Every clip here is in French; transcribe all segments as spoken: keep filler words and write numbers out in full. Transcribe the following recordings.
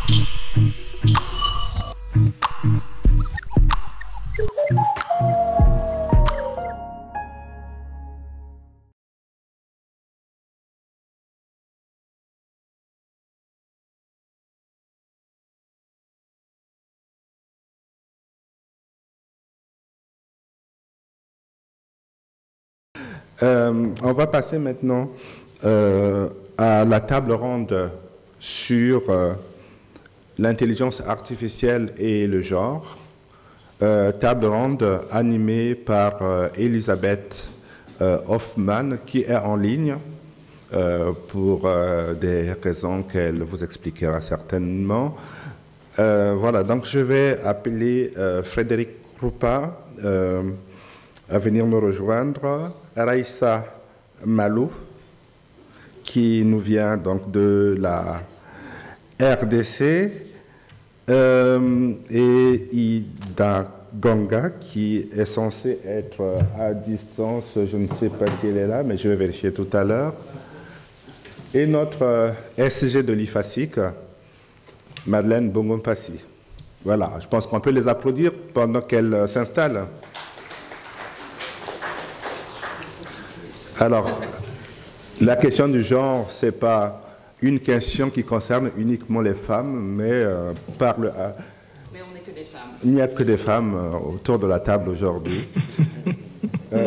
Euh, on va passer maintenant euh, à la table ronde sur euh, l'intelligence artificielle et le genre. Euh, table ronde animée par euh, Elisabeth euh, Hoffmann, qui est en ligne euh, pour euh, des raisons qu'elle vous expliquera certainement. Euh, voilà, donc je vais appeler euh, Frédéric Krupa euh, à venir nous rejoindre. Raïssa Malou, qui nous vient donc de la R D C, euh, et Ida Ganga, qui est censée être à distance. Je ne sais pas si elle est là, mais je vais vérifier tout à l'heure. Et notre S G de l'I F A S I C, Madeleine Bongompassi. Voilà, je pense qu'on peut les applaudir pendant qu'elle s'installe. Alors, la question du genre, ce n'est pas une question qui concerne uniquement les femmes, mais euh, parle à... Mais on n'est que des femmes. Il n'y a que des femmes euh, autour de la table aujourd'hui. euh...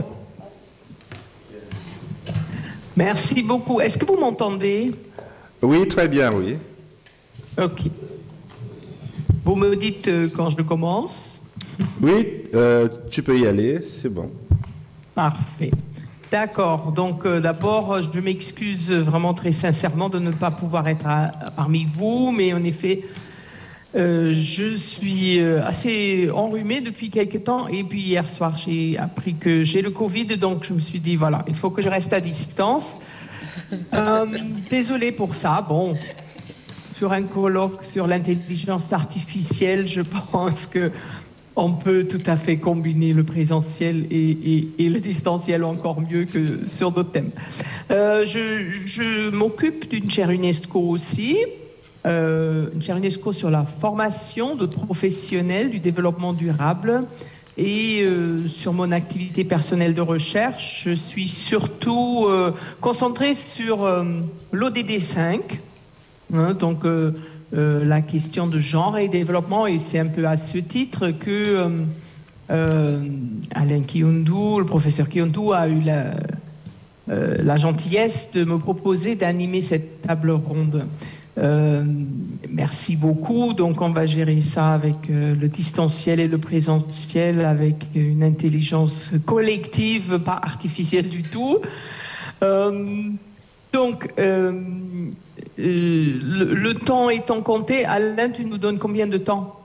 Merci beaucoup. Est-ce que vous m'entendez? Oui, très bien, oui. Ok. Vous me dites euh, quand je commence? Oui, euh, tu peux y aller, c'est bon. Parfait. D'accord. Donc, euh, d'abord, je m'excuse vraiment très sincèrement de ne pas pouvoir être à, parmi vous, mais en effet, euh, je suis assez enrhumée depuis quelques temps, et puis hier soir, j'ai appris que j'ai le Covid, donc je me suis dit, voilà, il faut que je reste à distance. Euh, désolée pour ça. Bon, sur un colloque sur l'intelligence artificielle, je pense que on peut tout à fait combiner le présentiel et, et, et le distanciel encore mieux que sur d'autres thèmes. Euh, je je m'occupe d'une chaire UNESCO aussi, euh, une chaire UNESCO sur la formation de professionnels du développement durable. Et euh, sur mon activité personnelle de recherche, je suis surtout euh, concentrée sur euh, l'O D D cinq, hein, donc euh, Euh, la question de genre et développement, et c'est un peu à ce titre que euh, euh, Alain Kiyundu, le professeur Kiyundu, a eu la, euh, la gentillesse de me proposer d'animer cette table ronde. Euh, merci beaucoup. Donc on va gérer ça avec euh, le distanciel et le présentiel, avec une intelligence collective, pas artificielle du tout. Euh, donc euh, Euh, le, le temps étant compté, Alain, tu nous donnes combien de temps?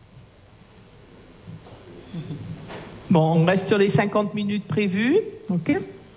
Bon, on reste sur les cinquante minutes prévues, ok?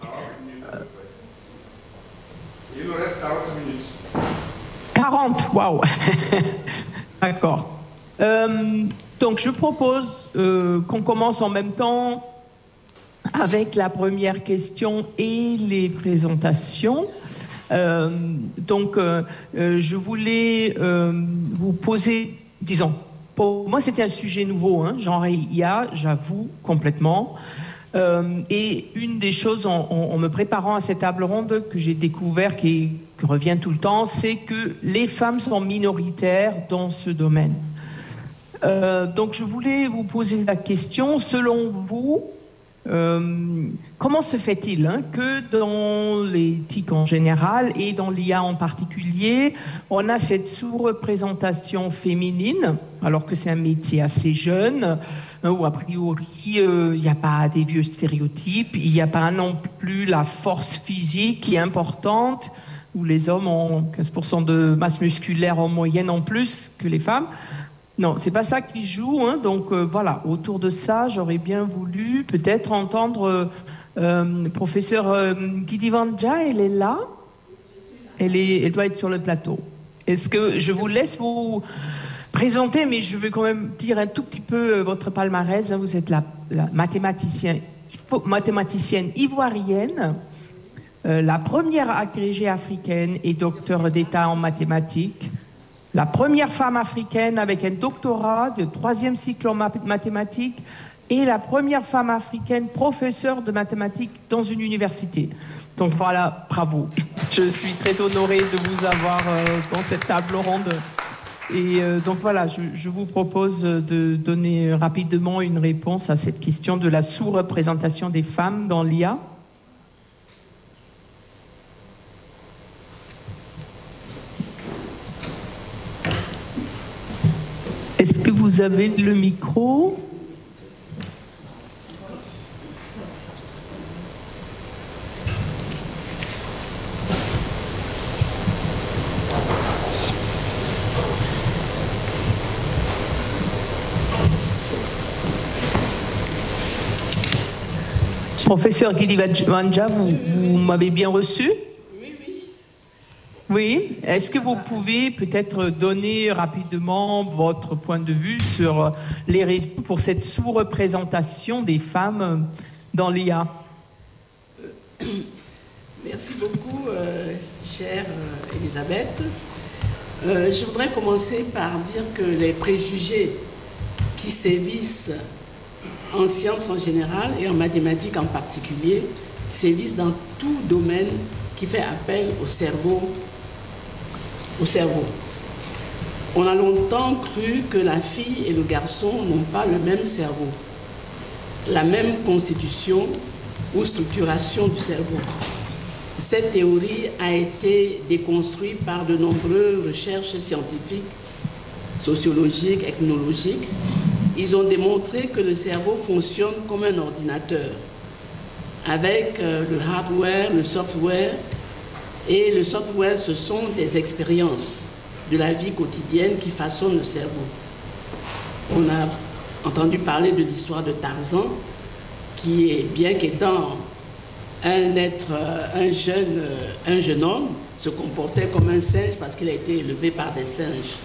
Il nous reste quarante minutes. quarante, waouh. D'accord. Euh, donc, je propose euh, qu'on commence en même temps avec la première question et les présentations. Euh, donc, euh, euh, je voulais euh, vous poser, disons, pour moi c'était un sujet nouveau, hein, genre I A, j'avoue complètement. Euh, et une des choses en, en, en me préparant à cette table ronde que j'ai découvert, qui, qui revient tout le temps, c'est que les femmes sont minoritaires dans ce domaine. Euh, donc, je voulais vous poser la question, selon vous, Euh, comment se fait-il hein, que dans les T I C en général et dans l'I A en particulier, on a cette sous-représentation féminine, alors que c'est un métier assez jeune, hein, où a priori il euh, n'y a pas des vieux stéréotypes, il n'y a pas non plus la force physique qui est importante, où les hommes ont quinze pour cent de masse musculaire en moyenne en plus que les femmes. Non, c'est pas ça qui joue, hein. Donc euh, voilà, autour de ça, j'aurais bien voulu peut-être entendre euh, euh, professeur euh, Gidivanja, elle est là, elle, est, elle doit être sur le plateau. Est-ce que je vous laisse vous présenter, mais je veux quand même dire un tout petit peu euh, votre palmarès, hein. Vous êtes la, la mathématicienne, mathématicienne ivoirienne, euh, la première agrégée africaine et docteur d'État en mathématiques. la première femme africaine avec un doctorat de troisième cycle en mathématiques et la première femme africaine professeure de mathématiques dans une université. Donc voilà, bravo. Je suis très honorée de vous avoir euh, dans cette table ronde. Et euh, donc voilà, je, je vous propose de donner rapidement une réponse à cette question de la sous-représentation des femmes dans l'I A. Est-ce que vous avez le micro ? Professeur Gidivanja, vous, vous m'avez bien reçu? Oui, oui. Oui. Est-ce que vous pouvez peut-être donner rapidement votre point de vue sur les raisons pour cette sous-représentation des femmes dans l'I A? euh, Merci beaucoup, euh, chère euh, Elisabeth. Euh, je voudrais commencer par dire que les préjugés qui sévissent en sciences en général et en mathématiques en particulier, sévissent dans tout domaine qui fait appel au cerveau. Au cerveau. On a longtemps cru que la fille et le garçon n'ont pas le même cerveau, la même constitution ou structuration du cerveau. Cette théorie a été déconstruite par de nombreuses recherches scientifiques, sociologiques, ethnologiques. Ils ont démontré que le cerveau fonctionne comme un ordinateur, avec le hardware, le software. Et le software, ce sont des expériences de la vie quotidienne qui façonnent le cerveau. On a entendu parler de l'histoire de Tarzan, qui est, bien qu'étant un être, un jeune, un jeune homme, se comportait comme un singe parce qu'il a été élevé par des singes.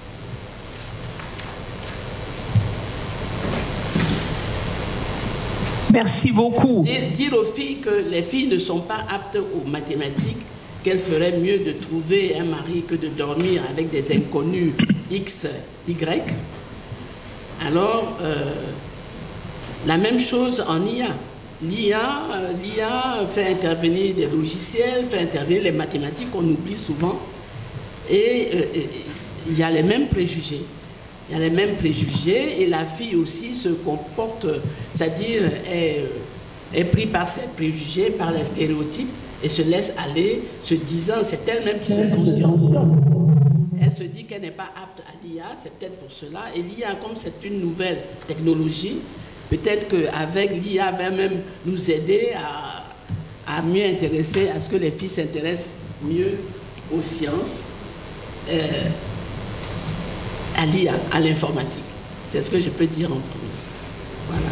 Merci beaucoup. Dire, dire aux filles que les filles ne sont pas aptes aux mathématiques, qu'elles feraient mieux de trouver un mari que de dormir avec des inconnus X, Y. Alors, euh, la même chose en I A. L'I A, euh, l'I A fait intervenir des logiciels, fait intervenir les mathématiques qu'on oublie souvent. Et euh, il y a les mêmes préjugés. Il y a les mêmes préjugés et la fille aussi se comporte, c'est-à-dire est, est prise par ses préjugés, par les stéréotypes et se laisse aller, se disant, c'est elle-même qui se sanctionne. Elle se dit qu'elle n'est pas apte à l'I A, c'est peut-être pour cela. Et l'I A, comme c'est une nouvelle technologie, peut-être qu'avec l'I A va même nous aider à, à mieux intéresser, à ce que les filles s'intéressent mieux aux sciences. Euh, à l'I A, à l'informatique. C'est ce que je peux dire en premier. Voilà.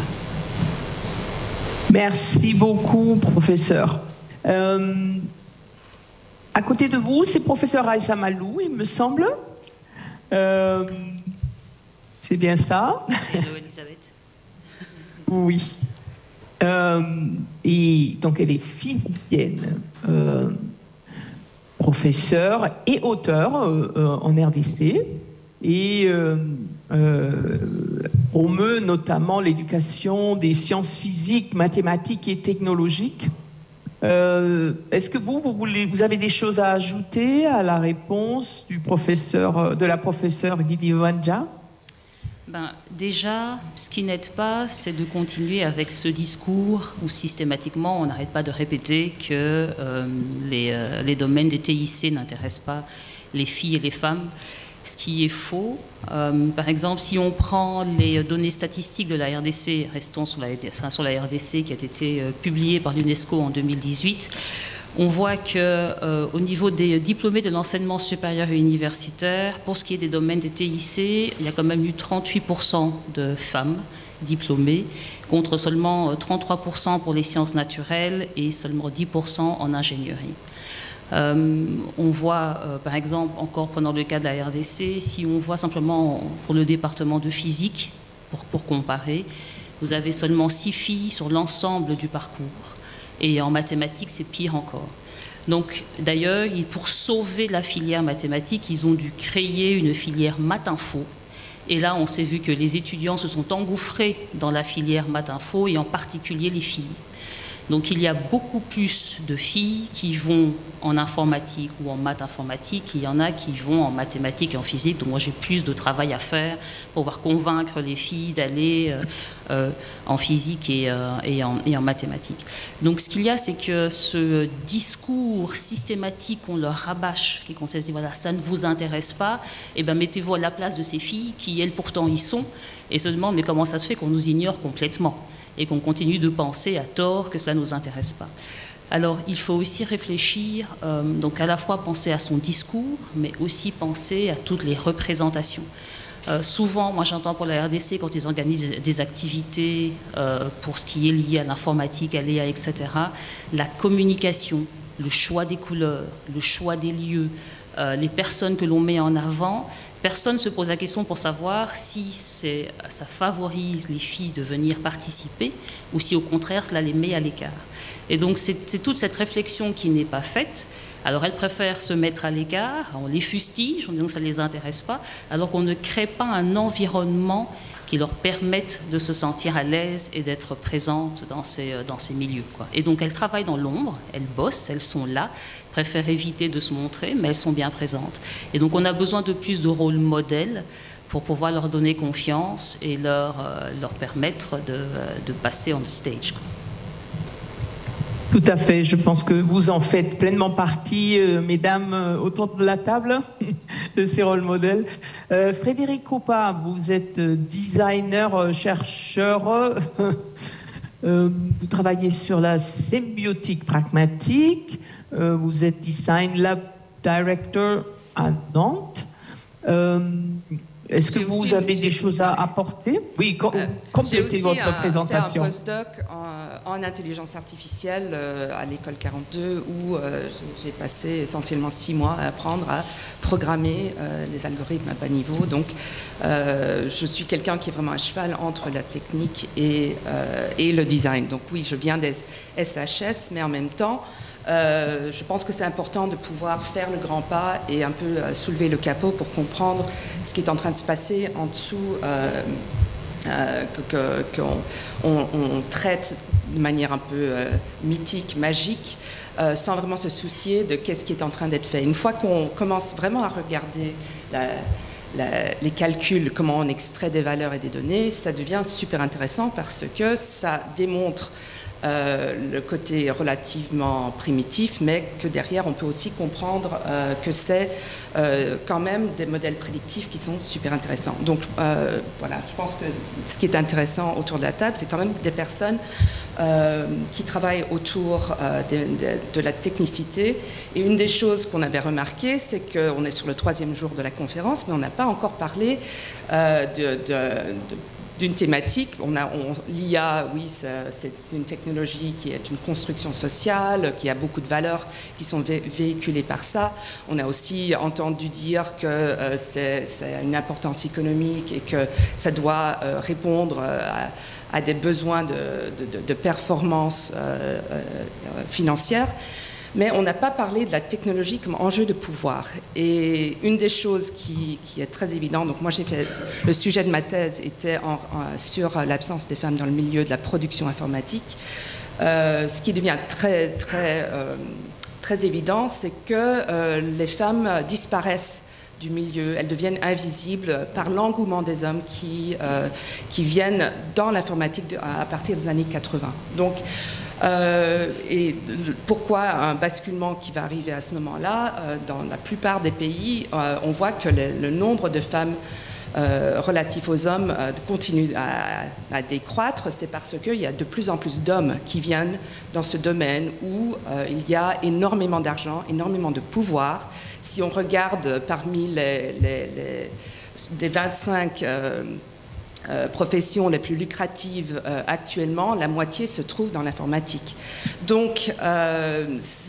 Merci beaucoup, professeur. Euh, à côté de vous, c'est professeur Aïssa Malou, il me semble. Euh, c'est bien ça. Hello, Elisabeth. Oui. Euh, et donc, elle est philippine, euh, professeure et auteur euh, euh, en R D C. Et euh, euh, promeut notamment l'éducation des sciences physiques, mathématiques et technologiques. Euh, Est-ce que vous, vous, voulez, vous avez des choses à ajouter à la réponse du professeur, de la professeure Gidivanja? Ben, déjà, ce qui n'aide pas, c'est de continuer avec ce discours où systématiquement on n'arrête pas de répéter que euh, les, euh, les domaines des T I C n'intéressent pas les filles et les femmes. Ce qui est faux. Euh, par exemple, si on prend les données statistiques de la R D C, restons sur la, enfin, sur la R D C qui a été euh, publiée par l'UNESCO en deux mille dix-huit, on voit qu'au euh, niveau des diplômés de l'enseignement supérieur et universitaire, pour ce qui est des domaines des T I C, il y a quand même eu trente-huit pour cent de femmes diplômées, contre seulement trente-trois pour cent pour les sciences naturelles et seulement dix pour cent en ingénierie. Euh, on voit, euh, par exemple, encore prenant le cas de la R D C, si on voit simplement pour le département de physique, pour, pour comparer, vous avez seulement six filles sur l'ensemble du parcours. Et en mathématiques, c'est pire encore. Donc d'ailleurs, pour sauver la filière mathématiques, ils ont dû créer une filière maths-info. Et là, on s'est vu que les étudiants se sont engouffrés dans la filière maths-info, et en particulier les filles. Donc il y a beaucoup plus de filles qui vont en informatique ou en maths informatique, il y en a qui vont en mathématiques et en physique, donc moi j'ai plus de travail à faire pour pouvoir convaincre les filles d'aller euh, euh, en physique et, euh, et, en, et en mathématiques. Donc ce qu'il y a, c'est que ce discours systématique qu'on leur rabâche, qui consiste à dire voilà, ça ne vous intéresse pas, et bien mettez-vous à la place de ces filles qui elles pourtant y sont, et se demandent mais comment ça se fait qu'on nous ignore complètement et qu'on continue de penser à tort que cela ne nous intéresse pas. Alors, il faut aussi réfléchir, euh, donc à la fois penser à son discours, mais aussi penser à toutes les représentations. Euh, souvent, moi j'entends pour la R D C, quand ils organisent des activités euh, pour ce qui est lié à l'informatique, à l'E A, et cetera, la communication, le choix des couleurs, le choix des lieux, euh, les personnes que l'on met en avant, personne ne se pose la question pour savoir si ça favorise les filles de venir participer ou si au contraire cela les met à l'écart. Et donc c'est toute cette réflexion qui n'est pas faite. Alors elles préfèrent se mettre à l'écart, on les fustige en disant que ça ne les intéresse pas, alors qu'on ne crée pas un environnement qui leur permette de se sentir à l'aise et d'être présentes dans ces, dans ces milieux, quoi. Et donc elles travaillent dans l'ombre, elles bossent, elles sont là, préfèrent éviter de se montrer, mais elles sont bien présentes. Et donc on a besoin de plus de rôles modèles pour pouvoir leur donner confiance et leur, euh, leur permettre de, de passer on the stage, quoi. Tout à fait, je pense que vous en faites pleinement partie, euh, mesdames, euh, autour de la table, de ces rôles modèles. Euh, Frédéric Coppa, vous êtes designer, euh, chercheur, euh, euh, vous travaillez sur la symbiotique pragmatique, euh, vous êtes Design Lab Director à Nantes. Euh, Est-ce que vous avez des choses à apporter? Oui, com euh, complétez votre un, présentation. J'ai fait un postdoc en, en intelligence artificielle euh, à l'école quarante-deux où euh, j'ai passé essentiellement six mois à apprendre à programmer euh, les algorithmes à bas niveau. Donc, euh, je suis quelqu'un qui est vraiment à cheval entre la technique et, euh, et le design. Donc oui, je viens des S H S, mais en même temps, Euh, je pense que c'est important de pouvoir faire le grand pas et un peu euh, soulever le capot pour comprendre ce qui est en train de se passer en dessous, euh, euh, qu'on on, on traite de manière un peu euh, mythique, magique, euh, sans vraiment se soucier de qu'est-ce qui est en train d'être fait. Une fois qu'on commence vraiment à regarder la, la, les calculs, comment on extrait des valeurs et des données, ça devient super intéressant parce que ça démontre Euh, le côté relativement primitif, mais que derrière on peut aussi comprendre euh, que c'est euh, quand même des modèles prédictifs qui sont super intéressants. Donc euh, voilà, je pense que ce qui est intéressant autour de la table, c'est quand même des personnes euh, qui travaillent autour euh, de, de, de la technicité. Et une des choses qu'on avait remarqué, c'est qu'on est sur le troisième jour de la conférence, mais on n'a pas encore parlé euh, de, de, de d'une thématique. On a, on, l'I A, oui, c'est une technologie qui est une construction sociale, qui a beaucoup de valeurs qui sont vé véhiculées par ça. On a aussi entendu dire que euh, c'est une importance économique et que ça doit euh, répondre à, à des besoins de, de, de performance euh, euh, financière. Mais on n'a pas parlé de la technologie comme enjeu de pouvoir. Et une des choses qui, qui est très évidente, donc moi j'ai fait, le sujet de ma thèse était en, en, sur l'absence des femmes dans le milieu de la production informatique. Euh, ce qui devient très, très, euh, très évident, c'est que euh, les femmes disparaissent du milieu, elles deviennent invisibles par l'engouement des hommes qui, euh, qui viennent dans l'informatique à partir des années quatre-vingt. Donc, Euh, et pourquoi un basculement qui va arriver à ce moment-là? euh, Dans la plupart des pays, euh, on voit que le, le nombre de femmes euh, relatif aux hommes euh, continue à, à décroître. C'est parce qu'il y a de plus en plus d'hommes qui viennent dans ce domaine où euh, il y a énormément d'argent, énormément de pouvoir. Si on regarde parmi les, les, les des vingt-cinq euh, Euh, professions les plus lucratives euh, actuellement, la moitié se trouve dans l'informatique. Donc, euh,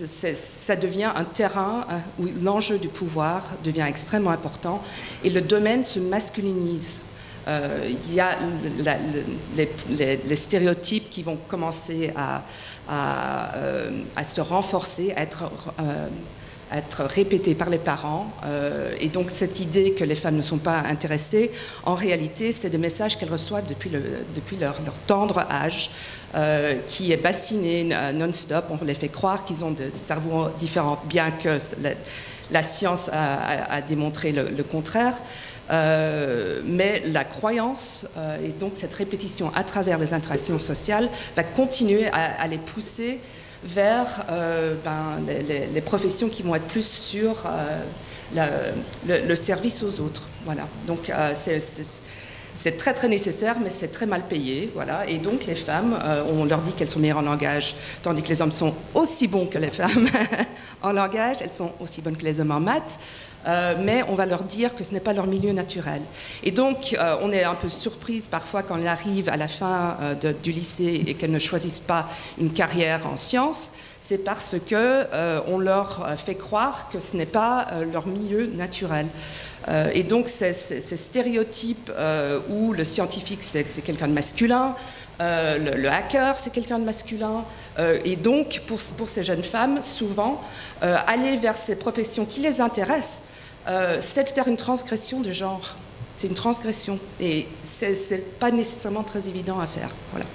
ça devient un terrain euh, où l'enjeu du pouvoir devient extrêmement important et le domaine se masculinise euh, il y a la, les, les, les stéréotypes qui vont commencer à, à, euh, à se renforcer, à être, euh, à être répétés par les parents. Euh, et donc cette idée que les femmes ne sont pas intéressées, en réalité, c'est des messages qu'elles reçoivent depuis, le, depuis leur, leur tendre âge, euh, qui est bassiné non-stop. On les fait croire qu'ils ont des cerveaux différents, bien que la, la science a, a, a démontré le, le contraire. Euh, mais la croyance euh, et donc cette répétition à travers les interactions sociales va continuer à, à les pousser vers euh, ben, les, les, les professions qui vont être plus sur euh, la, le, le service aux autres. Voilà. Donc euh, c'est, c'est, c'est très très nécessaire, mais c'est très mal payé. Voilà. Et donc les femmes, euh, on leur dit qu'elles sont meilleures en langage, tandis que les hommes sont aussi bons que les femmes en langage, elles sont aussi bonnes que les hommes en maths. Euh, mais on va leur dire que ce n'est pas leur milieu naturel. Et donc, euh, on est un peu surprise parfois quand elles arrivent à la fin euh, de, du lycée et qu'elles ne choisissent pas une carrière en sciences. C'est parce qu'on euh, leur fait croire que ce n'est pas euh, leur milieu naturel. Euh, et donc, ces, ces, ces stéréotypes euh, où le scientifique, c'est, c'est quelqu'un de masculin, Euh, le, le hacker, c'est quelqu'un de masculin. Euh, et donc, pour, pour ces jeunes femmes, souvent, euh, aller vers ces professions qui les intéressent, euh, c'est de faire une transgression de genre. C'est une transgression. Et c'est, c'est pas nécessairement très évident à faire. Voilà.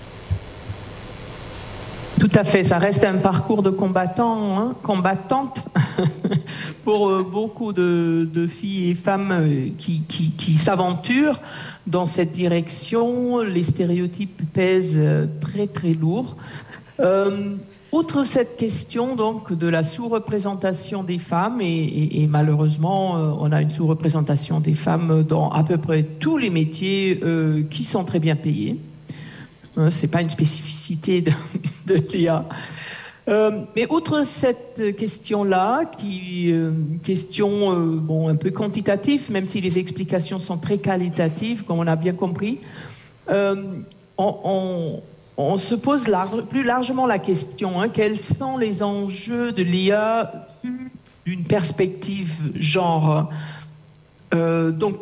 Tout à fait, ça reste un parcours de combattant, hein, combattante pour euh, beaucoup de, de filles et femmes euh, qui, qui, qui s'aventurent dans cette direction. Les stéréotypes pèsent euh, très très lourd. Euh, outre cette question donc de la sous-représentation des femmes, et, et, et malheureusement euh, on a une sous-représentation des femmes dans à peu près tous les métiers euh, qui sont très bien payés. Ce n'est pas une spécificité de, de L I A. Euh, mais outre cette question-là, qui euh, question euh, bon, un peu quantitative, même si les explications sont très qualitatives, comme on a bien compris, euh, on, on, on se pose large, plus largement la question, hein, quels sont les enjeux de l'I A vus d'une perspective genre. Euh, donc,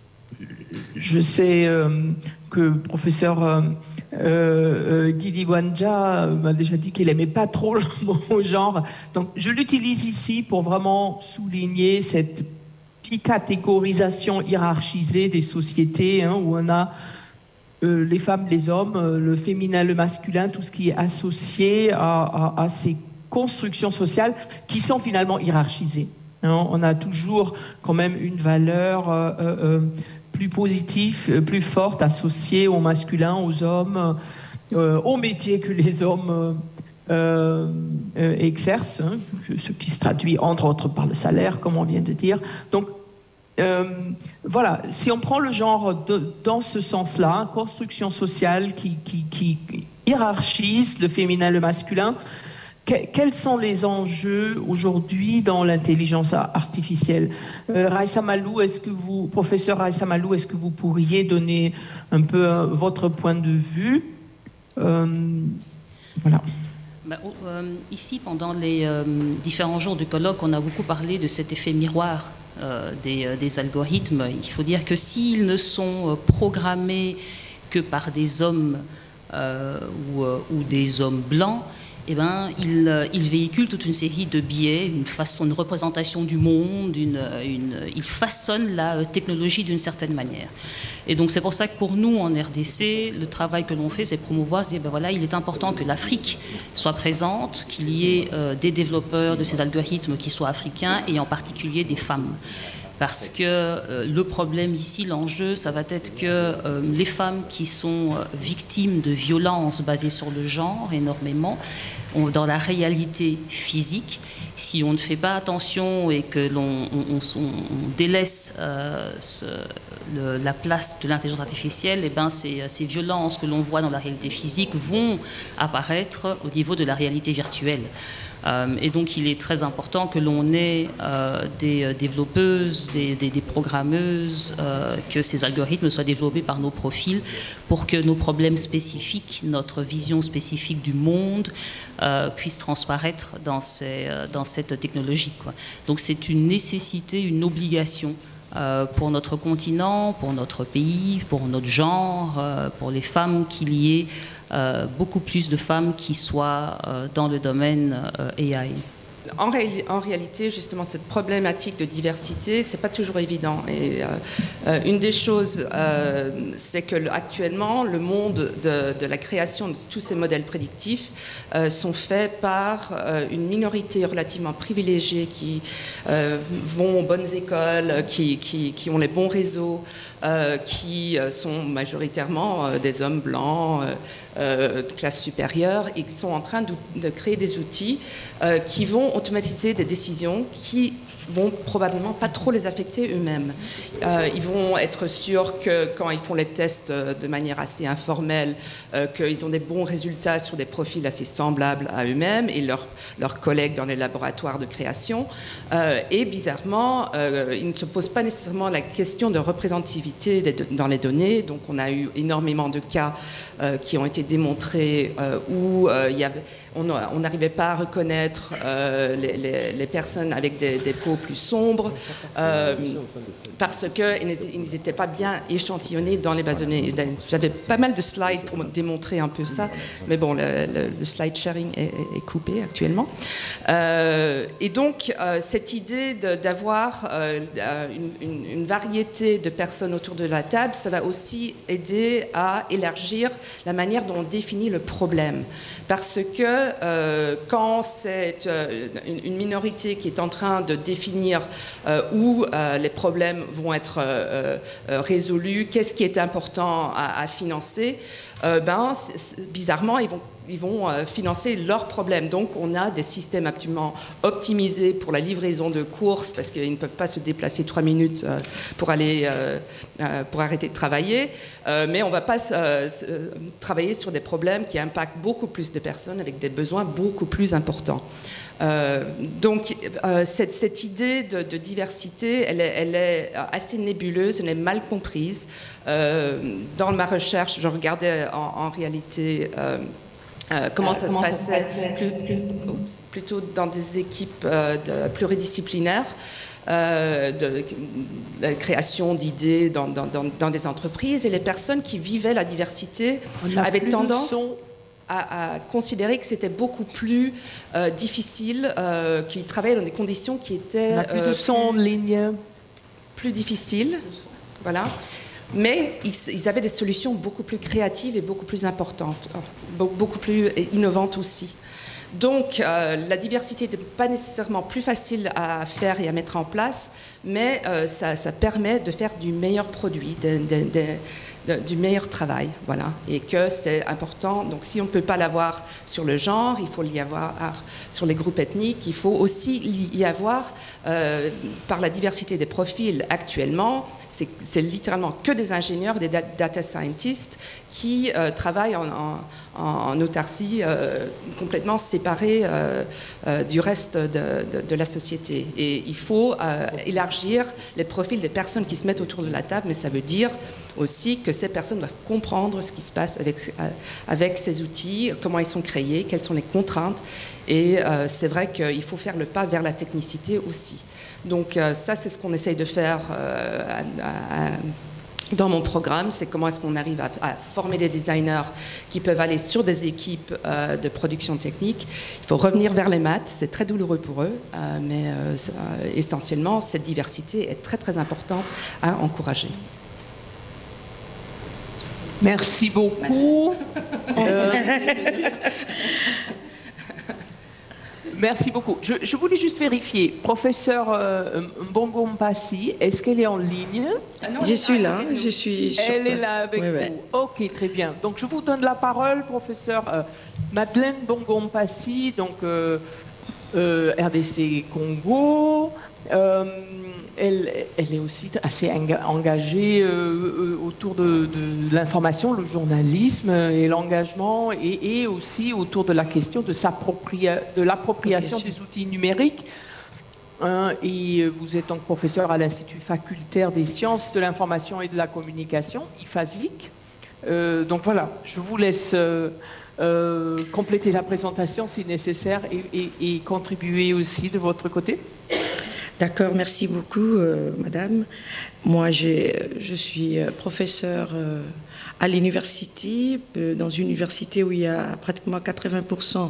je sais euh, que le professeur euh, euh, Guidi Bouandja m'a déjà dit qu'il n'aimait pas trop le mot genre. Donc, je l'utilise ici pour vraiment souligner cette catégorisation hiérarchisée des sociétés, hein, où on a euh, les femmes, les hommes, euh, le féminin, le masculin, tout ce qui est associé à, à, à ces constructions sociales qui sont finalement hiérarchisées. Hein. On a toujours quand même une valeur euh, euh, plus positive, plus forte, associée au masculin, aux hommes, euh, aux métiers que les hommes euh, euh, exercent, hein, ce qui se traduit entre autres par le salaire, comme on vient de dire. Donc, euh, voilà, si on prend le genre de, dans ce sens-là, construction sociale qui, qui, qui hiérarchise le féminin, le masculin, quels sont les enjeux aujourd'hui dans l'intelligence artificielle? euh, Raissa Malou, est-ce que vous, professeur Raissa Malou, est-ce que vous pourriez donner un peu euh, votre point de vue? euh, Voilà. Bah, euh, ici, pendant les euh, différents jours du colloque, on a beaucoup parlé de cet effet miroir euh, des, euh, des algorithmes. Il faut dire que s'ils ne sont programmés que par des hommes euh, ou, euh, ou des hommes blancs, eh ben, il, il véhicule toute une série de biais, une façon, une représentation du monde, une, une, il façonne la technologie d'une certaine manière. Et donc c'est pour ça que pour nous, en R D C, le travail que l'on fait, c'est promouvoir, c'est dire, ben voilà, il est important que l'Afrique soit présente, qu'il y ait euh, des développeurs de ces algorithmes qui soient africains, et en particulier des femmes. Parce que euh, le problème ici, l'enjeu, ça va être que euh, les femmes qui sont euh, victimes de violences basées sur le genre, énormément, ont, dans la réalité physique, si on ne fait pas attention et que l'on on, on, on délaisse euh, ce, le, la place de l'intelligence artificielle, eh ben ces, ces violences que l'on voit dans la réalité physique vont apparaître au niveau de la réalité virtuelle. Euh, et donc il est très important que l'on ait euh, des développeuses, des, des, des programmeuses, euh, que ces algorithmes soient développés par nos profils pour que nos problèmes spécifiques, notre vision spécifique du monde euh, puissent transparaître dans, ces, dans cette technologie, quoi. Donc c'est une nécessité, une obligation euh, pour notre continent, pour notre pays, pour notre genre, euh, pour les femmes, qu'il y ait euh, beaucoup plus de femmes qui soient euh, dans le domaine euh, A I. En, ré en réalité, justement, cette problématique de diversité, c'est pas toujours évident. Et euh, euh, une des choses, euh, c'est que le, actuellement, le monde de, de la création de tous ces modèles prédictifs euh, sont faits par euh, une minorité relativement privilégiée qui euh, vont aux bonnes écoles, qui, qui, qui ont les bons réseaux, euh, qui sont majoritairement euh, des hommes blancs. Euh, Euh, de classe supérieure et qui sont en train de, de créer des outils euh, qui vont automatiser des décisions qui vont probablement pas trop les affecter eux-mêmes. Euh, ils vont être sûrs que quand ils font les tests de manière assez informelle, euh, qu'ils ont des bons résultats sur des profils assez semblables à eux-mêmes et leurs leurs collègues dans les laboratoires de création. Euh, et bizarrement, euh, ils ne se posent pas nécessairement la question de représentativité des, dans les données. Donc on a eu énormément de cas euh, qui ont été démontrés euh, où euh, il y avait, on n'arrivait pas à reconnaître euh, les, les, les personnes avec des, des peaux plus sombres euh, parce qu'ils n'étaient pas bien échantillonnés dans les bases de données. J'avais pas mal de slides pour démontrer un peu ça, mais bon, le, le, le slide sharing est, est coupé actuellement. Euh, et donc, euh, cette idée d'avoir euh, une, une, une variété de personnes autour de la table, ça va aussi aider à élargir la manière dont on définit le problème. Parce que euh, quand c'est euh, une, une minorité qui est en train de définir euh, où euh, les problèmes vont être euh, euh, résolus, qu'est-ce qui est important à, à financer, euh, ben, c est, bizarrement, ils vont ils vont euh, financer leurs problèmes. Donc, on a des systèmes absolument optimisés pour la livraison de courses parce qu'ils ne peuvent pas se déplacer trois minutes euh, pour aller, euh, euh, pour arrêter de travailler. Euh, mais on ne va pas euh, travailler sur des problèmes qui impactent beaucoup plus de personnes avec des besoins beaucoup plus importants. Euh, donc, euh, cette, cette idée de, de diversité, elle est, elle est assez nébuleuse, elle est mal comprise. Euh, dans ma recherche, je regardais en, en réalité euh, Euh, comment ça comment se passait ça plus, oups, plutôt dans des équipes euh, de, pluridisciplinaires, euh, de, de la création d'idées dans, dans, dans, dans des entreprises, et les personnes qui vivaient la diversité avaient tendance à, à considérer que c'était beaucoup plus euh, difficile, euh, qu'ils travaillaient dans des conditions qui étaient On a plus, euh, de son plus, ligne. plus difficiles. Voilà. Mais ils avaient des solutions beaucoup plus créatives et beaucoup plus importantes, beaucoup plus innovantes aussi. Donc, euh, la diversité n'est pas nécessairement plus facile à faire et à mettre en place, mais euh, ça, ça permet de faire du meilleur produit, de, de, de, de, du meilleur travail, voilà. Et que c'est important. Donc, si on ne peut pas l'avoir sur le genre, il faut l'y avoir sur les groupes ethniques. Il faut aussi y avoir, euh, par la diversité des profils actuellement, c'est littéralement que des ingénieurs, des data scientists qui euh, travaillent en, en, en autarcie, euh, complètement séparés euh, euh, du reste de, de, de la société. Et il faut euh, élargir les profils des personnes qui se mettent autour de la table, mais ça veut dire aussi que ces personnes doivent comprendre ce qui se passe avec, avec ces outils, comment ils sont créés, quelles sont les contraintes. Et euh, c'est vrai qu'il faut faire le pas vers la technicité aussi. Donc euh, ça, c'est ce qu'on essaye de faire euh, à, à, dans mon programme, c'est comment est-ce qu'on arrive à, à former des designers qui peuvent aller sur des équipes euh, de production technique. Il faut revenir vers les maths, c'est très douloureux pour eux, euh, mais euh, essentiellement, cette diversité est très très importante à encourager. Merci beaucoup. Euh, merci beaucoup. Je, je voulais juste vérifier. Professeur euh, Mbongo Mpassi, est-ce qu'elle est en ligne? Ah non, je suis là, je suis sur Elle place. est là avec oui, vous. Oui. Ok, très bien. Donc je vous donne la parole, professeur euh, Madeleine Mbongo Mpassi, donc euh, euh, R D C Congo. Euh, elle, elle est aussi assez engagée euh, autour de, de l'information, le journalisme et l'engagement, et, et aussi autour de la question de, de l'appropriation des outils numériques. Hein, et vous êtes donc professeur à l'Institut facultaire des sciences de l'information et de la communication, IFASIC. Euh, donc voilà, je vous laisse euh, euh, compléter la présentation si nécessaire et, et, et contribuer aussi de votre côté. D'accord, merci beaucoup, euh, madame. Moi, je suis professeure euh, à l'université, euh, dans une université où il y a pratiquement quatre-vingts pour cent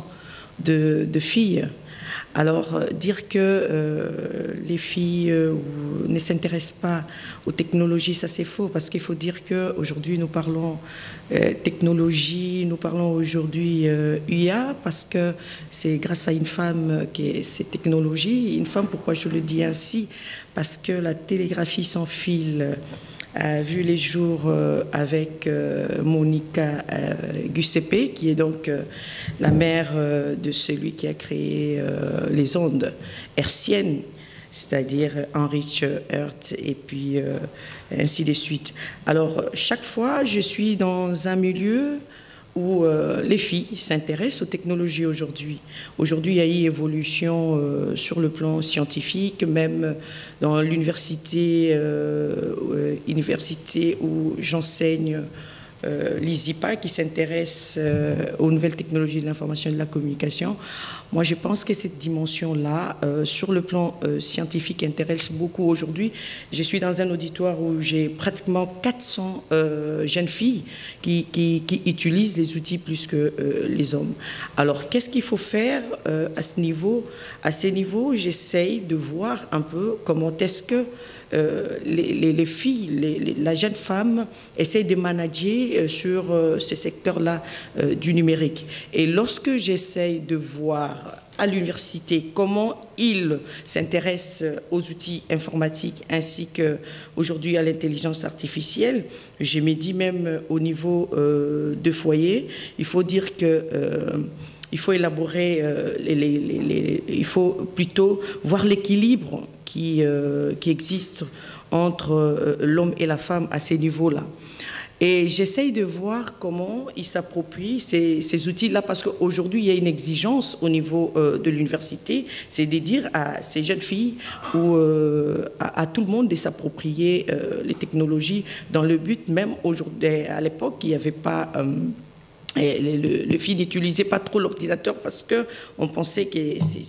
de, de filles. Alors, dire que euh, les filles euh, ne s'intéressent pas aux technologies, ça c'est faux, parce qu'il faut dire qu'aujourd'hui nous parlons euh, technologie, nous parlons aujourd'hui euh, U I A, parce que c'est grâce à une femme que ces technologies. Une femme, pourquoi je le dis ainsi? Parce que la télégraphie sans fil a vu les jours euh, avec euh, Monica euh, Giuseppe, qui est donc euh, la mère euh, de celui qui a créé euh, les ondes hertziennes, c'est-à-dire Heinrich Hertz, et puis euh, ainsi de suite. Alors, chaque fois, je suis dans un milieu où euh, les filles s'intéressent aux technologies aujourd'hui. Aujourd'hui, il y a eu évolution euh, sur le plan scientifique, même dans l'université euh, euh, université où j'enseigne, euh, l'I S I P A, qui s'intéresse euh, aux nouvelles technologies de l'information et de la communication. Moi, je pense que cette dimension-là, euh, sur le plan euh, scientifique, intéresse beaucoup aujourd'hui. Je suis dans un auditoire où j'ai pratiquement quatre cents euh, jeunes filles qui, qui, qui utilisent les outils plus que euh, les hommes. Alors, qu'est-ce qu'il faut faire euh, à ce niveau? À ce niveau, j'essaye de voir un peu comment est-ce que euh, les, les, les filles, les, les, la jeune femme essaye de manager euh, sur euh, ces secteurs-là euh, du numérique. Et lorsque j'essaye de voir à l'université comment ils s'intéressent aux outils informatiques ainsi qu'aujourd'hui à l'intelligence artificielle, je me dis même au niveau euh, de foyer, il faut dire que euh, il faut élaborer, euh, les, les, les, les, il faut plutôt voir l'équilibre qui, euh, qui existe entre euh, l'homme et la femme à ces niveaux-là. Et j'essaye de voir comment ils s'approprient ces, ces outils-là, parce qu'aujourd'hui, il y a une exigence au niveau euh, de l'université, c'est de dire à ces jeunes filles ou euh, à, à tout le monde de s'approprier euh, les technologies dans le but, même aujourd'hui, à l'époque, il n'y avait pas... Euh, Et le, le, les filles n'utilisaient pas trop l'ordinateur parce qu'on pensait que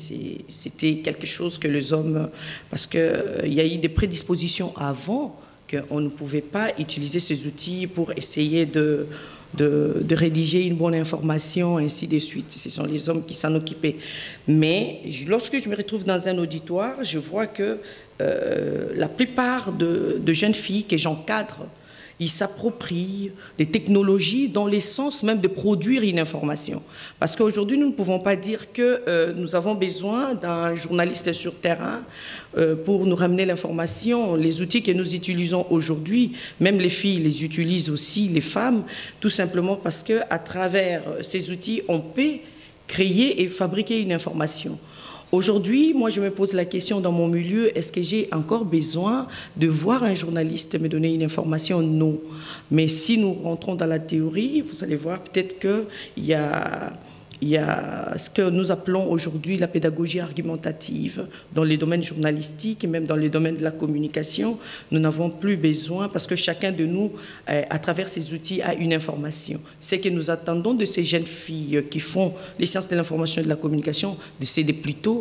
c'était quelque chose que les hommes... Parce qu'il euh, y a eu des prédispositions avant qu'on ne pouvait pas utiliser ces outils pour essayer de, de, de rédiger une bonne information, ainsi de suite. Ce sont les hommes qui s'en occupaient. Mais lorsque je me retrouve dans un auditoire, je vois que euh, la plupart de, de jeunes filles que j'encadre, ils s'approprient des technologies dans le sens même de produire une information. Parce qu'aujourd'hui, nous ne pouvons pas dire que euh, nous avons besoin d'un journaliste sur terrain euh, pour nous ramener l'information. Les outils que nous utilisons aujourd'hui, même les filles les utilisent aussi, les femmes, tout simplement parce qu'à travers ces outils, on peut créer et fabriquer une information. Aujourd'hui, moi, je me pose la question dans mon milieu, est-ce que j'ai encore besoin de voir un journaliste me donner une information? Non. Mais si nous rentrons dans la théorie, vous allez voir peut-être qu'il y a... Il y a ce que nous appelons aujourd'hui la pédagogie argumentative. Dans les domaines journalistiques et même dans les domaines de la communication, nous n'avons plus besoin, parce que chacun de nous, à travers ces outils, a une information. Ce que nous attendons de ces jeunes filles qui font les sciences de l'information et de la communication, c'est plutôt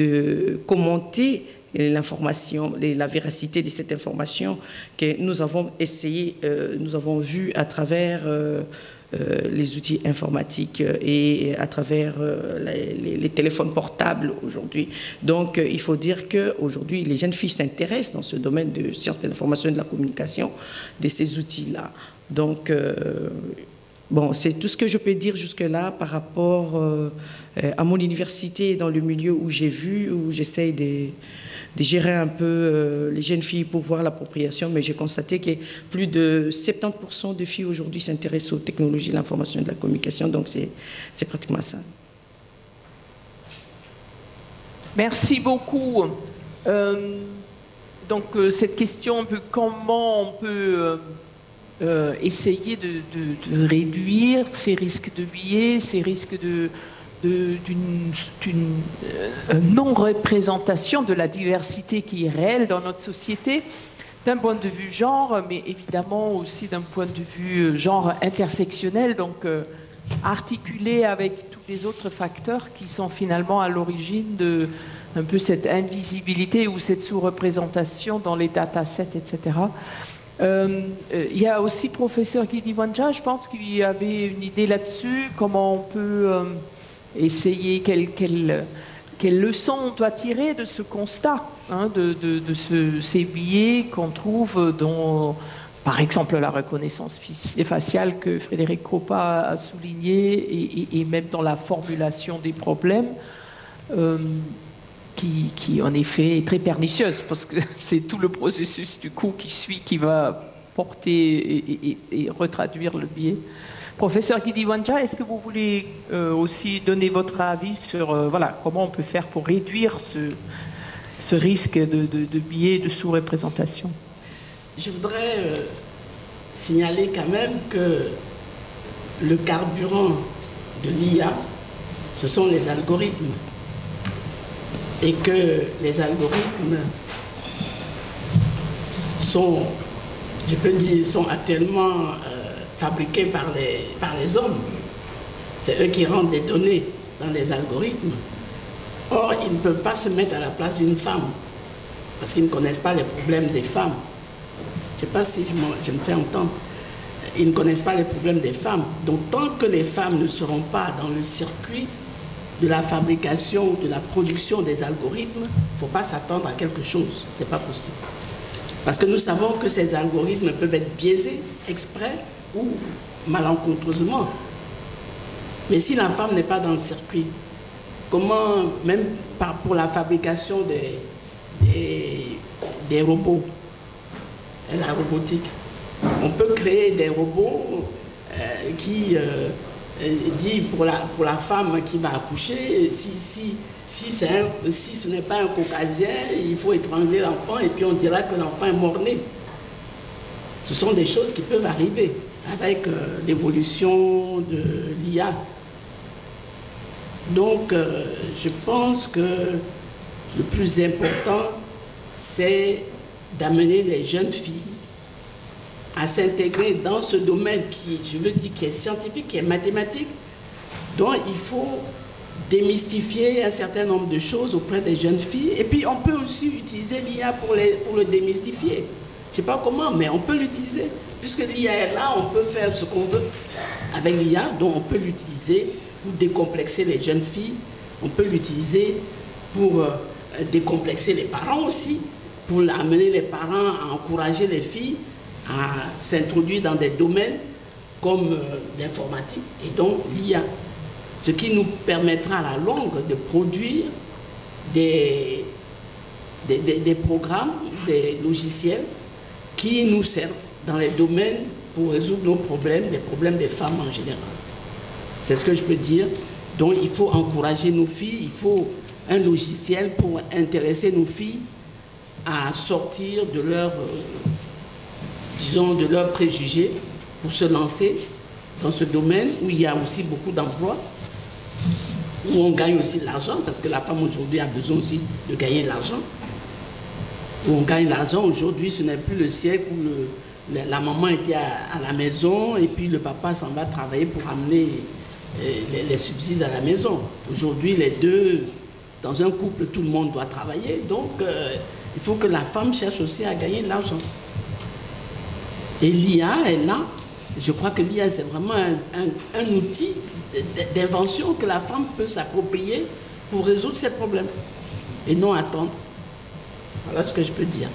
de commenter l'information, la véracité de cette information que nous avons essayé, euh, nous avons vu à travers... Euh, Euh, les outils informatiques et à travers euh, les, les, les téléphones portables aujourd'hui. Donc, euh, il faut dire qu'aujourd'hui, les jeunes filles s'intéressent dans ce domaine de sciences de l'information et de la communication de ces outils-là. Donc, euh, bon, c'est tout ce que je peux dire jusque-là par rapport euh, à mon université, dans le milieu où j'ai vu, où j'essaye de... de gérer un peu euh, les jeunes filles pour voir l'appropriation, mais j'ai constaté que plus de soixante-dix pour cent de filles aujourd'hui s'intéressent aux technologies de l'information et de la communication, donc c'est pratiquement ça. Merci beaucoup. Euh, donc euh, cette question, un peu comment on peut euh, euh, essayer de, de, de réduire ces risques de biais, ces risques de... d'une euh, non-représentation de la diversité qui est réelle dans notre société, d'un point de vue genre, mais évidemment aussi d'un point de vue genre intersectionnel, donc euh, articulé avec tous les autres facteurs qui sont finalement à l'origine de, un peu cette invisibilité ou cette sous-représentation dans les datasets, et cetera. Euh, il y a aussi professeur Gidiwanja, je pense qu'il y avait une idée là-dessus, comment on peut euh, essayer, quelle, quelle, quelle leçon on doit tirer de ce constat, hein, de, de, de ce, ces biais qu'on trouve dans, par exemple, la reconnaissance faciale que Frédéric Croppa a souligné, et, et, et même dans la formulation des problèmes. Euh, Qui, qui en effet est très pernicieuse parce que c'est tout le processus du coup qui suit qui va porter et, et, et retraduire le biais. Professeur Gidiwanja, est-ce que vous voulez euh, aussi donner votre avis sur euh, voilà, comment on peut faire pour réduire ce, ce risque de, de, de biais, de sous-représentation? Je voudrais euh, signaler quand même que le carburant de l'I A, ce sont les algorithmes. Et que les algorithmes sont, je peux dire, sont actuellement euh, fabriqués par les, par les hommes. C'est eux qui rentrent des données dans les algorithmes. Or, ils ne peuvent pas se mettre à la place d'une femme, parce qu'ils ne connaissent pas les problèmes des femmes. Je ne sais pas si je me, je me fais entendre. Ils ne connaissent pas les problèmes des femmes. Donc, tant que les femmes ne seront pas dans le circuit de la fabrication, de la production des algorithmes, il ne faut pas s'attendre à quelque chose. Ce n'est pas possible. Parce que nous savons que ces algorithmes peuvent être biaisés, exprès ou malencontreusement. Mais si la femme n'est pas dans le circuit, comment, même par, pour la fabrication des, des, des robots, et la robotique, on peut créer des robots euh, qui... Euh, dit pour la, pour la femme qui va accoucher, si, si, si, un, si ce n'est pas un caucasien, il faut étrangler l'enfant et puis on dira que l'enfant est mort-né. Ce sont des choses qui peuvent arriver avec euh, l'évolution de l'I A. Donc, euh, je pense que le plus important, c'est d'amener les jeunes filles à s'intégrer dans ce domaine qui, je veux dire, qui est scientifique, qui est mathématique, dont il faut démystifier un certain nombre de choses auprès des jeunes filles. Et puis, on peut aussi utiliser l'I A pour, les, pour le démystifier. Je ne sais pas comment, mais on peut l'utiliser. Puisque l'I A est là, on peut faire ce qu'on veut avec l'I A, donc on peut l'utiliser pour décomplexer les jeunes filles. On peut l'utiliser pour euh, décomplexer les parents aussi, pour amener les parents à encourager les filles à s'introduire dans des domaines comme euh, l'informatique et donc l'I A. Ce qui nous permettra à la longue de produire des, des, des, des programmes, des logiciels qui nous servent dans les domaines pour résoudre nos problèmes, les problèmes des femmes en général. C'est ce que je peux dire. Donc il faut encourager nos filles, il faut un logiciel pour intéresser nos filles à sortir de leur... Euh, disons, de leurs préjugés pour se lancer dans ce domaine où il y a aussi beaucoup d'emplois, où on gagne aussi de l'argent, parce que la femme aujourd'hui a besoin aussi de gagner de l'argent. Où on gagne de l'argent, aujourd'hui ce n'est plus le siècle où le, la maman était à, à la maison et puis le papa s'en va travailler pour amener les, les subsides à la maison. Aujourd'hui les deux, dans un couple, tout le monde doit travailler, donc euh, il faut que la femme cherche aussi à gagner de l'argent. Et l'I A est là. Je crois que l'I A, c'est vraiment un, un, un outil d'invention que la femme peut s'approprier pour résoudre ses problèmes et non attendre. Voilà ce que je peux dire.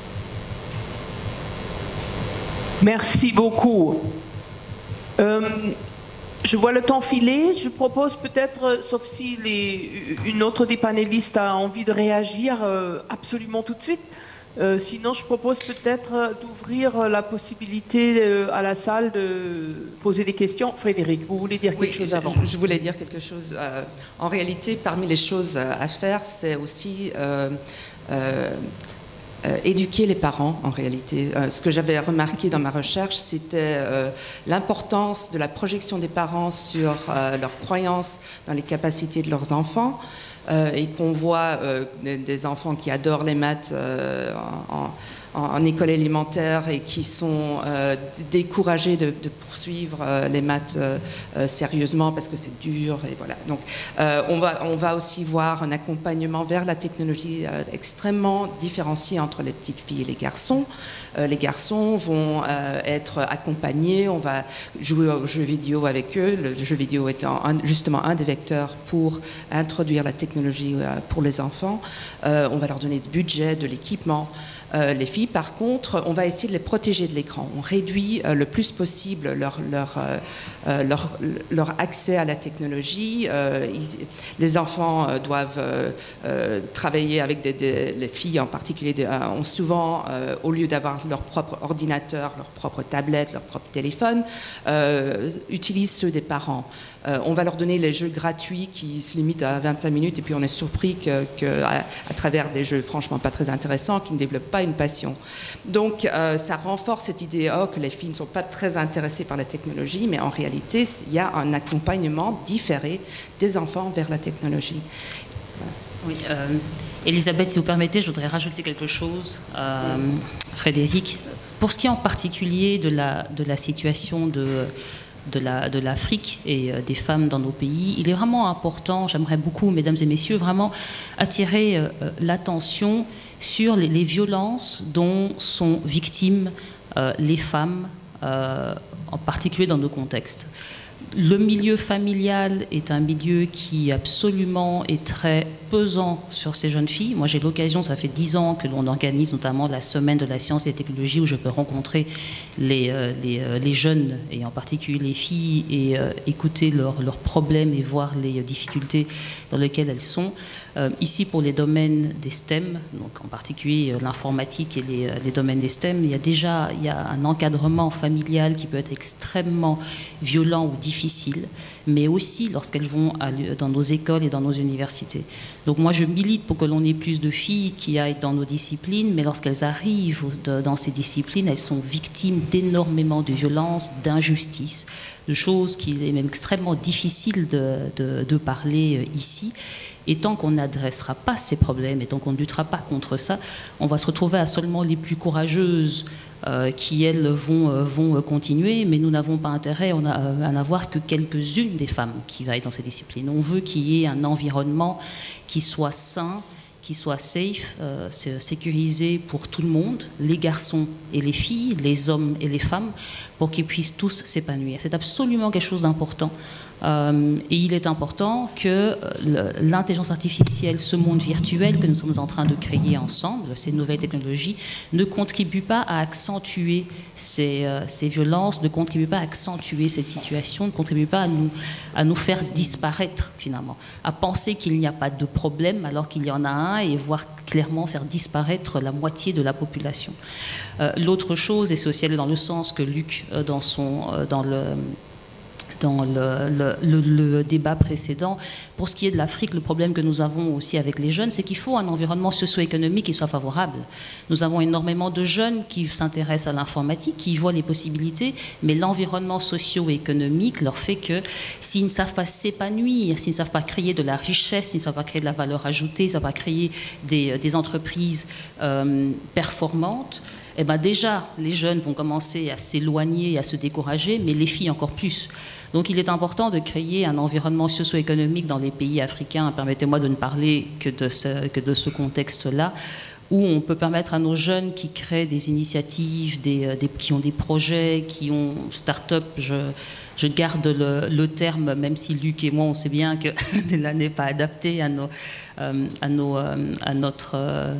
Merci beaucoup. Euh, je vois le temps filer. Je propose peut-être, sauf si les, une autre des panélistes a envie de réagir euh, absolument tout de suite, Euh, sinon, je propose peut-être d'ouvrir la possibilité euh, à la salle de poser des questions. Frédéric, vous voulez dire quelque oui, chose je, avant? Je voulais dire quelque chose. Euh, en réalité, parmi les choses à faire, c'est aussi euh, euh, euh, éduquer les parents, en réalité. Euh, ce que j'avais remarqué dans ma recherche, c'était euh, l'importance de la projection des parents sur euh, leurs croyances dans les capacités de leurs enfants. Euh, et qu'on voit euh, des, des enfants qui adorent les maths euh, en, en, en école élémentaire et qui sont euh, découragés de, de poursuivre euh, les maths euh, euh, sérieusement parce que c'est dur. Et voilà. Donc, euh, on, va, on va aussi voir un accompagnement vers la technologie euh, extrêmement différencié entre les petites filles et les garçons. Euh, les garçons vont euh, être accompagnés, on va jouer aux jeux vidéo avec eux, le jeu vidéo étant un, justement un des vecteurs pour introduire la technologie euh, pour les enfants. Euh, on va leur donner du budget, de l'équipement. Euh, les filles, par contre, on va essayer de les protéger de l'écran. On réduit euh, le plus possible leur, leur, euh, leur, leur accès à la technologie. Euh, ils, les enfants euh, doivent euh, euh, travailler avec des, des, les filles en particulier, de, euh, ont souvent, euh, au lieu d'avoir leur propre ordinateur, leur propre tablette, leur propre téléphone, euh, utilisent ceux des parents. Euh, on va leur donner les jeux gratuits qui se limitent à vingt-cinq minutes et puis on est surpris que, que à, à travers des jeux franchement pas très intéressants, qui ne développent pas une passion. Donc euh, ça renforce cette idée oh, que les filles ne sont pas très intéressées par la technologie, mais en réalité il y a un accompagnement différé des enfants vers la technologie. Voilà. Oui, euh, Elisabeth, si vous permettez, je voudrais rajouter quelque chose. Euh, Frédéric, pour ce qui est en particulier de la, de la situation de... de la, de l'Afrique et des femmes dans nos pays, il est vraiment important, j'aimerais beaucoup, mesdames et messieurs, vraiment attirer euh, l'attention sur les, les violences dont sont victimes euh, les femmes, euh, en particulier dans nos contextes. Le milieu familial est un milieu qui absolument est très pesant sur ces jeunes filles. Moi, j'ai l'occasion, ça fait dix ans que l'on organise notamment la semaine de la science et des technologies où je peux rencontrer les, euh, les, euh, les jeunes, et en particulier les filles, et euh, écouter leurs leurs problèmes et voir les difficultés dans lesquelles elles sont. Euh, ici, pour les domaines des STEM, donc en particulier euh, l'informatique et les, les domaines des STEM, il y a déjà il y a un encadrement familial qui peut être extrêmement violent ou difficile, mais aussi lorsqu'elles vont à, dans nos écoles et dans nos universités. Donc moi, je milite pour que l'on ait plus de filles qui aillent dans nos disciplines, mais lorsqu'elles arrivent de, dans ces disciplines, elles sont victimes d'énormément de violences, d'injustices, de choses qu'il est même extrêmement difficile de, de, de parler ici. Et tant qu'on n'adressera pas ces problèmes, et tant qu'on ne luttera pas contre ça, on va se retrouver à seulement les plus courageuses euh, qui, elles, vont, euh, vont continuer, mais nous n'avons pas intérêt à n'avoir que quelques-unes des femmes qui vaillent dans ces disciplines. On veut qu'il y ait un environnement qui soit sain, qui soit safe, euh, sécurisé pour tout le monde, les garçons et les filles, les hommes et les femmes, pour qu'ils puissent tous s'épanouir. C'est absolument quelque chose d'important. Euh, et il est important que l'intelligence artificielle, ce monde virtuel que nous sommes en train de créer ensemble, ces nouvelles technologies, ne contribuent pas à accentuer ces, euh, ces violences, ne contribuent pas à accentuer cette situation, ne contribuent pas à nous, à nous faire disparaître finalement, à penser qu'il n'y a pas de problème alors qu'il y en a un et voir clairement faire disparaître la moitié de la population. Euh, L'autre chose, et c'est aussi aller dans le sens que Luc, euh, dans, son, euh, dans le... dans le, le, le, le débat précédent. Pour ce qui est de l'Afrique, le problème que nous avons aussi avec les jeunes, c'est qu'il faut un environnement socio-économique qui soit favorable. Nous avons énormément de jeunes qui s'intéressent à l'informatique, qui y voient les possibilités, mais l'environnement socio-économique leur fait que s'ils ne savent pas s'épanouir, s'ils ne savent pas créer de la richesse, s'ils ne savent pas créer de la valeur ajoutée, s'ils ne savent pas créer des, des entreprises euh, performantes, eh ben déjà, les jeunes vont commencer à s'éloigner, à se décourager, mais les filles encore plus. Donc il est important de créer un environnement socio-économique dans les pays africains, permettez-moi de ne parler que de ce, que de ce contexte-là, où on peut permettre à nos jeunes qui créent des initiatives, des, des, qui ont des projets, qui ont start-up, je, je garde le, le terme, même si Luc et moi, on sait bien que là n'est pas adapté à, nos, euh, à, nos, euh, à notre... Euh,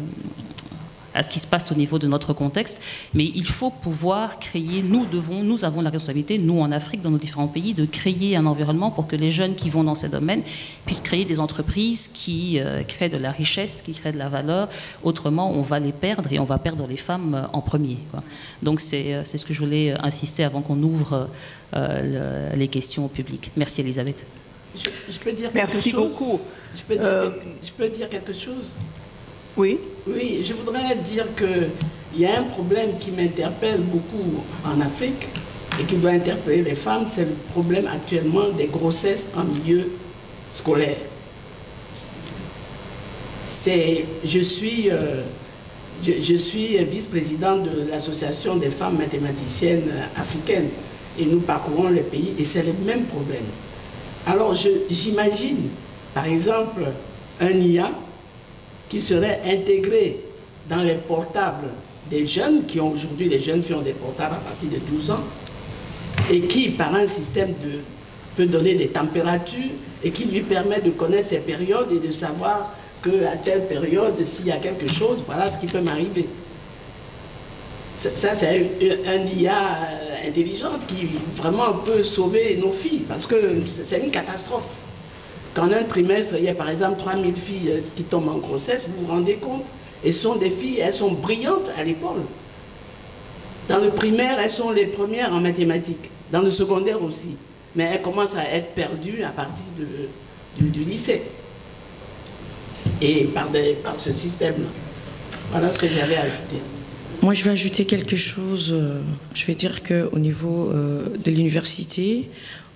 à ce qui se passe au niveau de notre contexte, mais il faut pouvoir créer, nous devons, nous avons la responsabilité, nous en Afrique, dans nos différents pays, de créer un environnement pour que les jeunes qui vont dans ces domaines puissent créer des entreprises qui euh, créent de la richesse, qui créent de la valeur. Autrement, on va les perdre et on va perdre les femmes en premier, quoi. Donc c'est c'est ce que je voulais insister avant qu'on ouvre euh, le, les questions au public. Merci Elisabeth. Je, je peux dire quelque Merci chose. beaucoup. Je peux, dire euh... quelque, je peux dire quelque chose. Oui. Oui, je voudrais dire qu'il y a un problème qui m'interpelle beaucoup en Afrique et qui doit interpeller les femmes, c'est le problème actuellement des grossesses en milieu scolaire. C'est, je suis euh, je, je suis vice-présidente de l'Association des femmes mathématiciennes africaines et nous parcourons le pays et c'est le même problème. Alors j'imagine, par exemple, un I A qui serait intégré dans les portables des jeunes, qui ont aujourd'hui, les jeunes filles ont des portables à partir de douze ans, et qui, par un système de, peut donner des températures et qui lui permet de connaître ses périodes et de savoir qu'à telle période, s'il y a quelque chose, voilà ce qui peut m'arriver. Ça, c'est un, un I A intelligent qui vraiment peut sauver nos filles, parce que c'est une catastrophe. Quand un trimestre, il y a par exemple trois mille filles qui tombent en grossesse, vous vous rendez compte? Et ce sont des filles, elles sont brillantes à l'école. Dans le primaire, elles sont les premières en mathématiques. Dans le secondaire aussi. Mais elles commencent à être perdues à partir de, du, du lycée. Et par, des, par ce système-là. Voilà ce que j'avais ajouté. Moi, je vais ajouter quelque chose. Je vais dire qu'au niveau de l'université,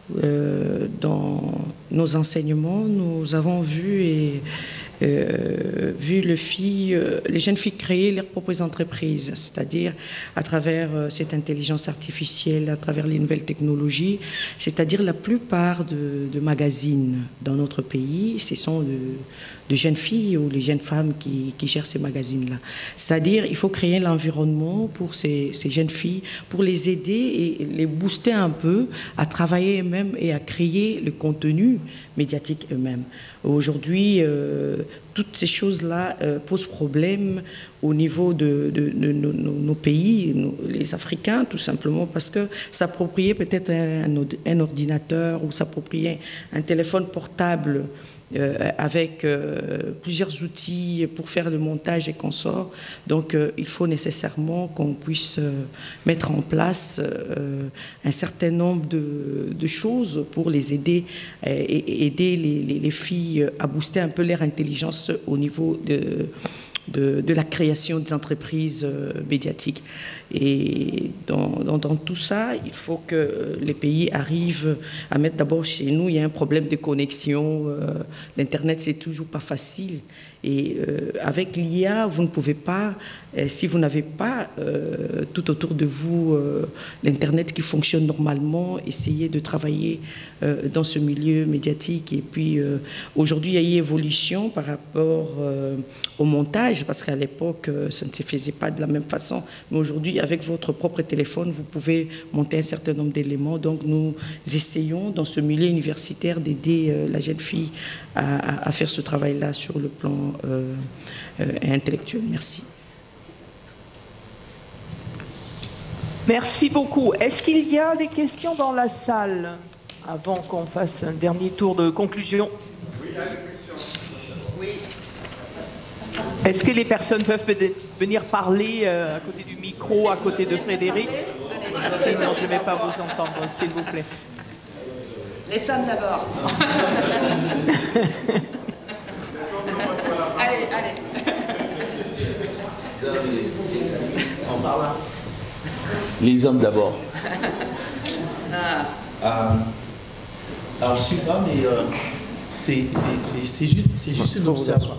dans nos enseignements, nous avons vu et Euh, vu le filles, euh, les jeunes filles créer leurs propres entreprises, c'est-à-dire à travers euh, cette intelligence artificielle, à travers les nouvelles technologies, c'est-à-dire la plupart de, de magazines dans notre pays, ce sont de, de jeunes filles ou les jeunes femmes qui, qui gèrent ces magazines-là. C'est-à-dire il faut créer l'environnement pour ces, ces jeunes filles, pour les aider et les booster un peu à travailler eux-mêmes et à créer le contenu médiatique eux-mêmes. Aujourd'hui, euh, toutes ces choses-là euh, posent problème au niveau de, de, de, de, de nos pays, nous, les Africains, tout simplement, parce que s'approprier peut-être un, un ordinateur ou s'approprier un téléphone portable Euh, avec euh, plusieurs outils pour faire le montage et consorts. Donc euh, il faut nécessairement qu'on puisse euh, mettre en place euh, un certain nombre de, de choses pour les aider et, et aider les, les, les filles à booster un peu leur intelligence au niveau de De, de la création des entreprises euh, médiatiques. Et dans, dans, dans tout ça, il faut que les pays arrivent à mettre d'abord chez nous, il y a un problème de connexion. Euh, L'Internet, c'est toujours pas facile. Et euh, avec l'I A, vous ne pouvez pas, euh, si vous n'avez pas euh, tout autour de vous euh, l'Internet qui fonctionne normalement, essayez de travailler euh, dans ce milieu médiatique. Et puis euh, aujourd'hui, il y a eu évolution par rapport euh, au montage, parce qu'à l'époque, euh, ça ne se faisait pas de la même façon. Mais aujourd'hui, avec votre propre téléphone, vous pouvez monter un certain nombre d'éléments. Donc nous essayons, dans ce milieu universitaire, d'aider euh, la jeune fille à, à, à faire ce travail-là sur le plan Euh, euh, intellectuel. Merci. Merci beaucoup. Est-ce qu'il y a des questions dans la salle avant qu'on fasse un dernier tour de conclusion? Oui, il y a des questions. Oui. Est-ce que les personnes peuvent venir parler euh, à côté du micro, à côté de Frédéric? Sinon, je ne vais pas vous entendre, s'il vous plaît. Les femmes d'abord. Allez, allez. On parle là. Les hommes d'abord. Ah. Euh, alors je sais pas, mais euh, c'est juste, juste une observation.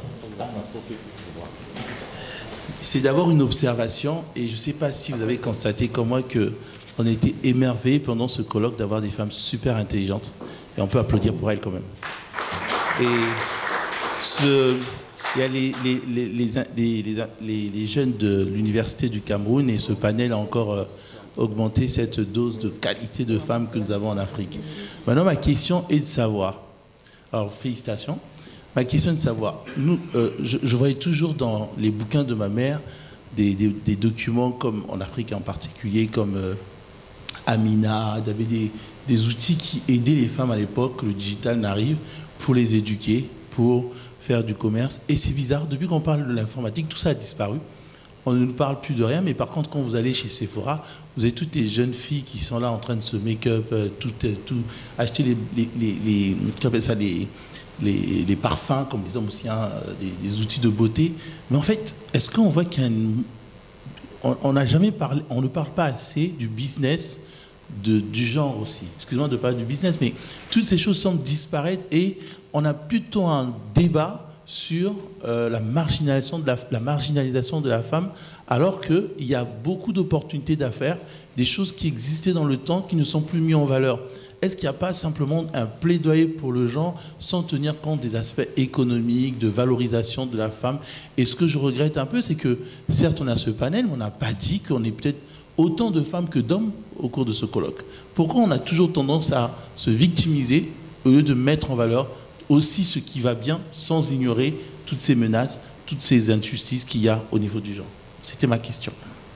C'est d'abord une observation, et je ne sais pas si vous avez constaté comme moi qu'on a été émerveillés pendant ce colloque d'avoir des femmes super intelligentes, et on peut applaudir pour elles quand même. Et ce... Il y a les, les, les, les, les, les, les jeunes de l'Université du Cameroun, et ce panel a encore euh, augmenté cette dose de qualité de femmes que nous avons en Afrique. Maintenant, ma question est de savoir, alors félicitations, ma question est de savoir, nous, euh, je, je voyais toujours dans les bouquins de ma mère des, des, des documents comme en Afrique en particulier, comme euh, Amina, il y avait des, des outils qui aidaient les femmes à l'époque, que le digital n'arrive, pour les éduquer, pour faire du commerce. Et c'est bizarre, depuis qu'on parle de l'informatique, tout ça a disparu. On ne nous parle plus de rien, mais par contre, quand vous allez chez Sephora, vous avez toutes les jeunes filles qui sont là en train de se make-up, tout, tout, acheter les, les, les, les, les, ça, les, les, les parfums, comme les hommes aussi, hein, des, des outils de beauté. Mais en fait, est-ce qu'on voit qu'il y a une... On, on n'a jamais parlé, on ne parle pas assez du business de, du genre aussi. Excusez-moi de parler du business, mais toutes ces choses semblent disparaître et on a plutôt un débat sur euh, la, marginalisation de la, la marginalisation de la femme, alors qu'il y a beaucoup d'opportunités d'affaires, des choses qui existaient dans le temps qui ne sont plus mises en valeur. Est-ce qu'il n'y a pas simplement un plaidoyer pour le genre sans tenir compte des aspects économiques, de valorisation de la femme? Et ce que je regrette un peu, c'est que certes on a ce panel, mais on n'a pas dit qu'on est peut-être autant de femmes que d'hommes au cours de ce colloque. Pourquoi on a toujours tendance à se victimiser au lieu de mettre en valeur aussi ce qui va bien sans ignorer toutes ces menaces, toutes ces injustices qu'il y a au niveau du genre? C'était ma question.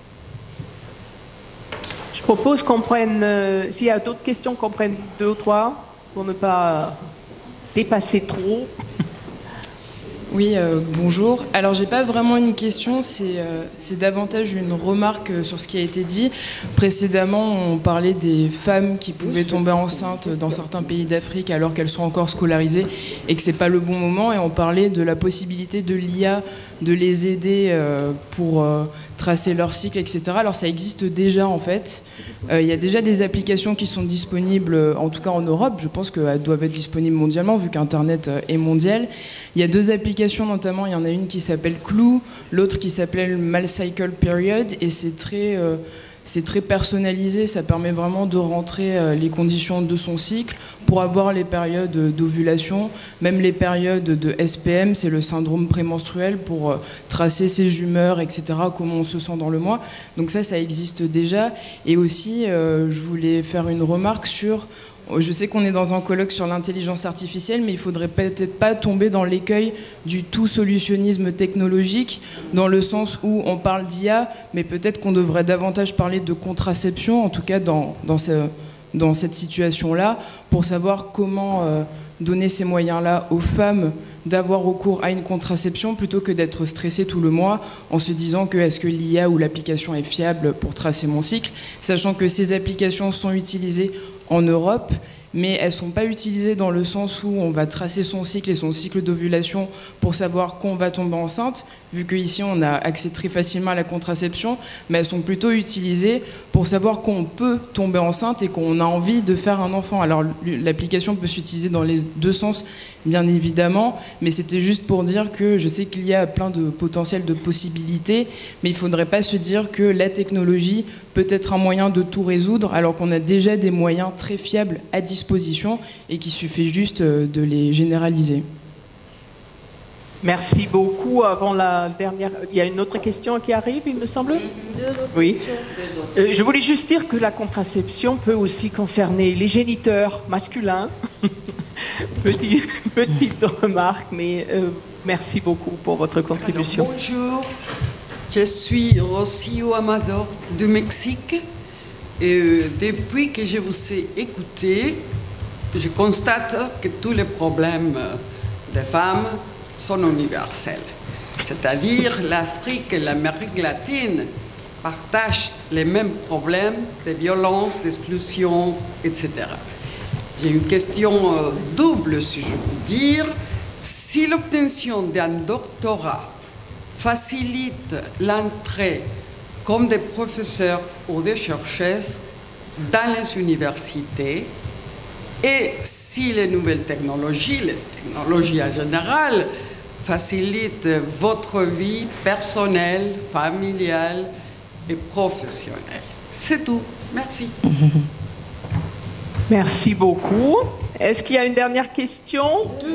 Je propose qu'on prenne, euh, s'il y a d'autres questions, qu'on prenne deux ou trois pour ne pas dépasser trop. Oui, euh, bonjour. Alors, j'ai pas vraiment une question, c'est euh, c'est davantage une remarque sur ce qui a été dit. Précédemment, on parlait des femmes qui pouvaient tomber enceintes dans certains pays d'Afrique alors qu'elles sont encore scolarisées et que c'est pas le bon moment. Et on parlait de la possibilité de l'I A de les aider euh, pour euh, tracer leur cycle, et cetera. Alors, ça existe déjà, en fait. Euh, il y a déjà des applications qui sont disponibles, en tout cas en Europe. Je pense qu'elles doivent être disponibles mondialement, vu qu'Internet est mondial. Il y a deux applications, notamment, il y en a une qui s'appelle Clue, l'autre qui s'appelle Malcycle Period, et c'est très, euh, c'est très personnalisé, ça permet vraiment de rentrer euh, les conditions de son cycle pour avoir les périodes d'ovulation, même les périodes de S P M, c'est le syndrome prémenstruel, pour euh, tracer ses humeurs, et cetera, comment on se sent dans le mois. Donc ça, ça existe déjà. Et aussi, euh, je voulais faire une remarque sur... Je sais qu'on est dans un colloque sur l'intelligence artificielle, mais il ne faudrait peut-être pas tomber dans l'écueil du tout solutionnisme technologique, dans le sens où on parle d'I A, mais peut-être qu'on devrait davantage parler de contraception, en tout cas dans, dans, ce, dans cette situation-là, pour savoir comment euh, donner ces moyens-là aux femmes d'avoir recours à une contraception plutôt que d'être stressées tout le mois en se disant que est-ce que l'I A ou l'application est fiable pour tracer mon cycle, sachant que ces applications sont utilisées en Europe, mais elles ne sont pas utilisées dans le sens où on va tracer son cycle et son cycle d'ovulation pour savoir qu'on va tomber enceinte, vu qu'ici on a accès très facilement à la contraception, mais elles sont plutôt utilisées pour savoir qu'on peut tomber enceinte et qu'on a envie de faire un enfant. Alors l'application peut s'utiliser dans les deux sens, bien évidemment, mais c'était juste pour dire que je sais qu'il y a plein de potentiels de possibilités, mais il ne faudrait pas se dire que la technologie peut être un moyen de tout résoudre, alors qu'on a déjà des moyens très fiables à disposition et qu'il suffit juste de les généraliser. Merci beaucoup. Avant la dernière, il y a une autre question qui arrive, il me semble. Deux autres oui. questions. Euh, je voulais juste dire que la contraception peut aussi concerner les géniteurs masculins. Petit, petite remarque, mais euh, merci beaucoup pour votre contribution. Alors, bonjour, je suis Rocio Amador du Mexique. Et euh, depuis que je vous ai écouté, je constate que tous les problèmes des femmes sont universels. C'est-à-dire l'Afrique et l'Amérique latine partagent les mêmes problèmes de violence, d'exclusion, et cetera. J'ai une question euh, double, si je peux dire. Si l'obtention d'un doctorat facilite l'entrée comme des professeurs ou des chercheuses dans les universités, et si les nouvelles technologies, les technologies en général, facilitent votre vie personnelle, familiale et professionnelle. C'est tout. Merci. Merci beaucoup. Est-ce qu'il y a une dernière question?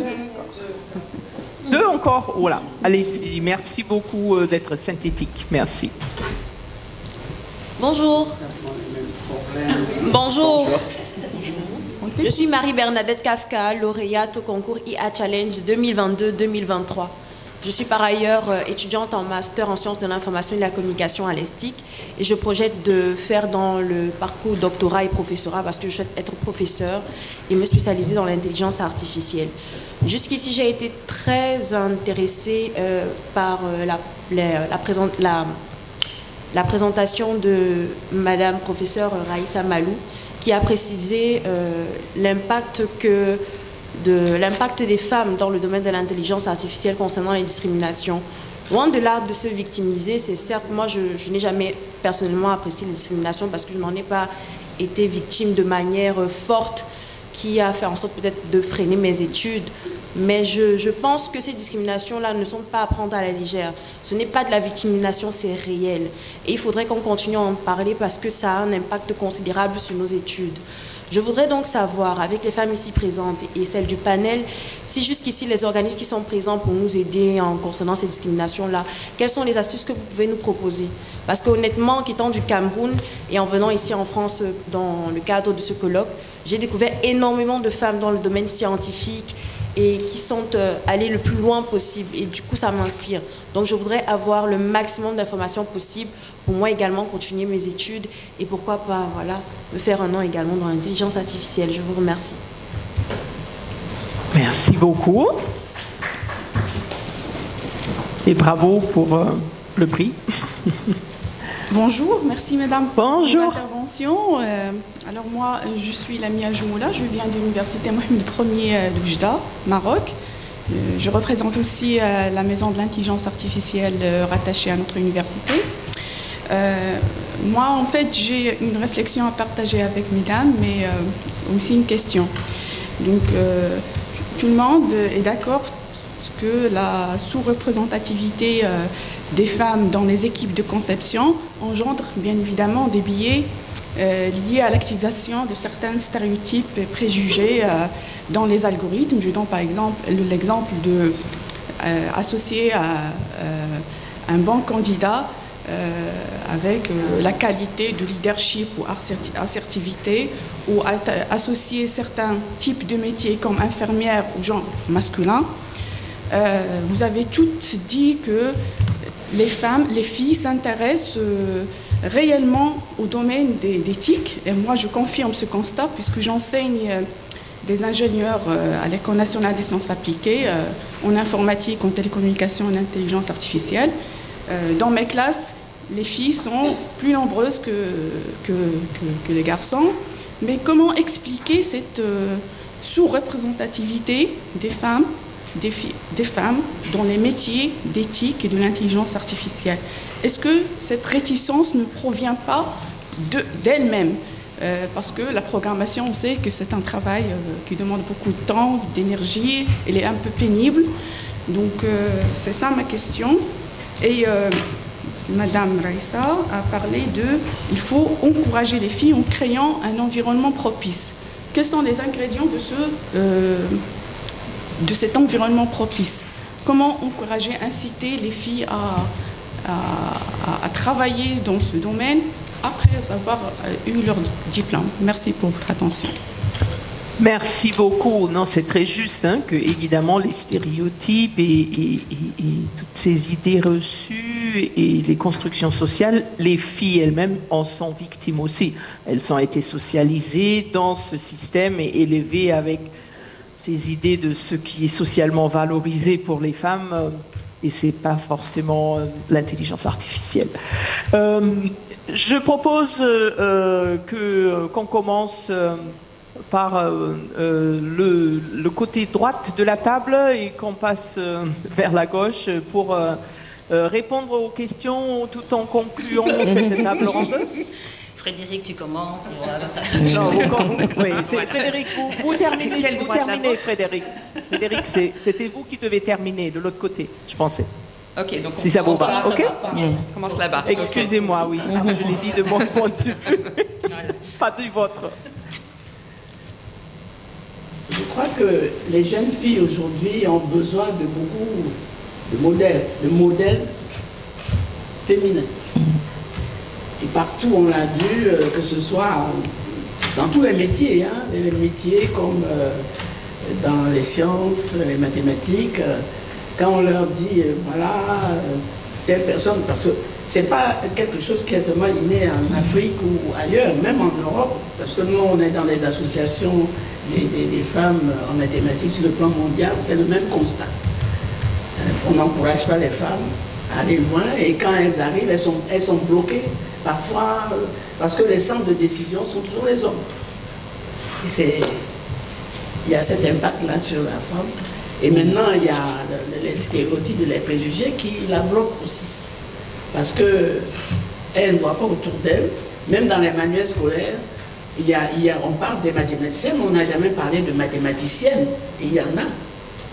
Deux. Deux encore? Voilà. Allez-y. Merci beaucoup d'être synthétique. Merci. Bonjour. Bonjour. Je suis Marie-Bernadette Kafka, lauréate au concours I A Challenge deux mille vingt-deux deux mille vingt-trois. Je suis par ailleurs étudiante en master en sciences de l'information et de la communication à l'E S T I C et je projette de faire dans le parcours doctorat et professorat parce que je souhaite être professeur et me spécialiser dans l'intelligence artificielle. Jusqu'ici, j'ai été très intéressée euh, par euh, la, la, la, présent, la, la présentation de Madame professeure Raïssa Malou, qui a précisé euh, l'impact que de l'impact des femmes dans le domaine de l'intelligence artificielle concernant les discriminations. Loin de l'art de se victimiser, c'est certes, moi je, je n'ai jamais personnellement apprécié les discriminations parce que je n'en ai pas été victime de manière forte qui a fait en sorte peut-être de freiner mes études Mais je, je pense que ces discriminations-là ne sont pas à prendre à la légère. Ce n'est pas de la victimisation, c'est réel. Et il faudrait qu'on continue à en parler parce que ça a un impact considérable sur nos études. Je voudrais donc savoir, avec les femmes ici présentes et celles du panel, si jusqu'ici les organismes qui sont présents pour nous aider en concernant ces discriminations-là, quelles sont les astuces que vous pouvez nous proposer? Parce qu'honnêtement, en quittant du Cameroun et en venant ici en France dans le cadre de ce colloque, j'ai découvert énormément de femmes dans le domaine scientifique et qui sont euh, allées le plus loin possible. Et du coup, ça m'inspire. Donc, je voudrais avoir le maximum d'informations possibles pour moi également continuer mes études et pourquoi pas, voilà, me faire un nom également dans l'intelligence artificielle. Je vous remercie. Merci beaucoup. Et bravo pour euh, le prix. Bonjour, merci mesdames pour Bonjour. vos interventions. Euh, alors moi, je suis Lamia Jumoula, je viens de l'université Mohamed Ier d'Oujda, Maroc. Euh, je représente aussi euh, la maison de l'intelligence artificielle euh, rattachée à notre université. Euh, moi, en fait, j'ai une réflexion à partager avec mesdames, mais euh, aussi une question. Donc, euh, tout le monde est d'accord que la sous-représentativité euh, des femmes dans les équipes de conception engendre bien évidemment des biais euh, liés à l'activation de certains stéréotypes et préjugés euh, dans les algorithmes. Je donne par exemple l'exemple de euh, associer à euh, un bon candidat euh, avec euh, la qualité de leadership ou assertivité, ou associer certains types de métiers comme infirmière ou genre masculin. Euh, vous avez toutes dit que les femmes, les filles s'intéressent euh, réellement au domaine des, des T I C. Et moi, je confirme ce constat puisque j'enseigne euh, des ingénieurs euh, à l'École nationale des sciences appliquées euh, en informatique, en télécommunication, en intelligence artificielle. Euh, dans mes classes, les filles sont plus nombreuses que, que, que, que les garçons. Mais comment expliquer cette euh, sous-représentativité des femmes Des, des femmes dans les métiers d'éthique et de l'intelligence artificielle? Est-ce que cette réticence ne provient pas d'elle-même? euh, Parce que la programmation, on sait que c'est un travail euh, qui demande beaucoup de temps, d'énergie, elle est un peu pénible. Donc euh, c'est ça ma question. Et euh, Madame Raissa a parlé de « il faut encourager les filles en créant un environnement propice ». Quels sont les ingrédients de ce... Euh, de cet environnement propice? Comment encourager, inciter les filles à, à, à travailler dans ce domaine après avoir eu leur diplôme? Merci pour votre attention. Merci beaucoup. Non, c'est très juste hein, que évidemment les stéréotypes et, et, et, et toutes ces idées reçues et les constructions sociales, les filles elles-mêmes en sont victimes aussi. Elles ont été socialisées dans ce système et élevées avec ces idées de ce qui est socialement valorisé pour les femmes, euh, et c'est pas forcément euh, l'intelligence artificielle. Euh, je propose euh, que qu'on commence euh, par euh, euh, le, le côté droite de la table et qu'on passe euh, vers la gauche pour euh, euh, répondre aux questions tout en concluant cette table ronde. Frédéric, tu commences. Et voilà, comme ça. Non, vous, oui, Frédéric, vous, vous terminez, vous terminez Frédéric. Frédéric, c'était vous qui devez terminer de l'autre côté, je pensais. Ok, donc on, si ça vous va, ok. On commence là-bas. Excusez-moi, oui, je l'ai dit de mon point de vue, pas du vôtre. Je crois que les jeunes filles aujourd'hui ont besoin de beaucoup de modèles, de modèles féminins. Et partout, on l'a vu, euh, que ce soit dans tous les métiers, hein, les métiers comme euh, dans les sciences, les mathématiques, euh, quand on leur dit, euh, voilà, euh, telle personne, parce que ce n'est pas quelque chose qui est seulement inné en Afrique ou ailleurs, même en Europe, parce que nous, on est dans les associations des, des, des femmes en mathématiques sur le plan mondial, c'est le même constat. Euh, on n'encourage pas les femmes à aller loin, et quand elles arrivent, elles sont, elles sont bloquées. Parfois, euh, parce que les centres de décision sont toujours les hommes. Il y a cet impact-là sur la femme. Et maintenant, il y a les stéréotypes et les préjugés qui la bloquent aussi. Parce qu'elle ne voit pas autour d'elle, même dans les manuels scolaires, il y a, il y a, on parle des mathématiciennes, mais on n'a jamais parlé de mathématiciennes. Et il y en a.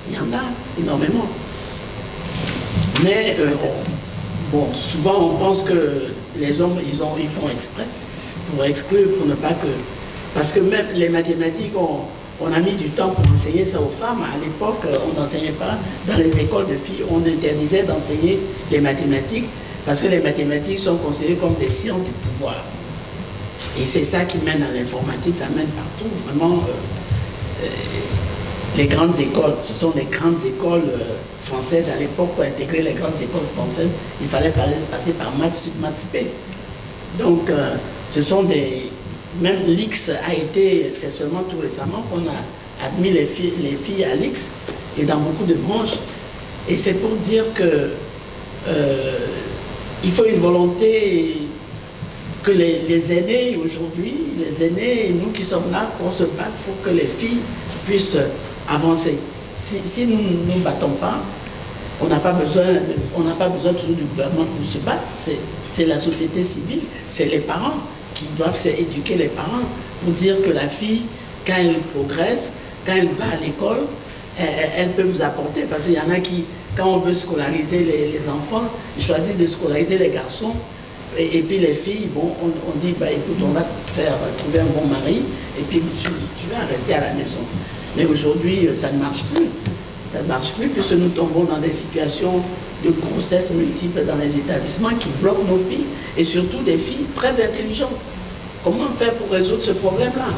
Il y en a énormément. Mais euh, bon, souvent on pense que les hommes, ils, ont, ils font exprès pour exclure, pour ne pas que... Parce que même les mathématiques, on, on a mis du temps pour enseigner ça aux femmes. À l'époque, on n'enseignait pas dans les écoles de filles, on interdisait d'enseigner les mathématiques parce que les mathématiques sont considérées comme des sciences du pouvoir. Et c'est ça qui mène à l'informatique, ça mène partout. Vraiment, euh, euh, les grandes écoles, ce sont des grandes écoles euh, françaises. À l'époque, pour intégrer les grandes écoles françaises, il fallait passer par maths sup, maths spé. Donc, euh, ce sont des... Même l'I X a été, c'est seulement tout récemment qu'on a admis les filles, les filles à l'I X et dans beaucoup de branches. Et c'est pour dire que euh, il faut une volonté que les, les aînés aujourd'hui, les aînés, nous qui sommes là pour se battre pour que les filles puissent avancer. Si, si nous ne nous battons pas, on n'a pas besoin, on n'a pas besoin toujours du gouvernement pour se battre. C'est la société civile, c'est les parents qui doivent éduquer les parents pour dire que la fille, quand elle progresse, quand elle va à l'école, elle, elle peut vous apporter. Parce qu'il y en a qui, quand on veut scolariser les, les enfants, ils choisissent de scolariser les garçons. Et, et puis les filles, bon, on, on dit, bah, écoute, on va te faire trouver un bon mari, et puis tu, tu vas rester à la maison. Mais aujourd'hui, ça ne marche plus. Ça ne marche plus, puisque nous tombons dans des situations de grossesse multiples dans les établissements qui bloquent nos filles, et surtout des filles très intelligentes. Comment faire pour résoudre ce problème-là?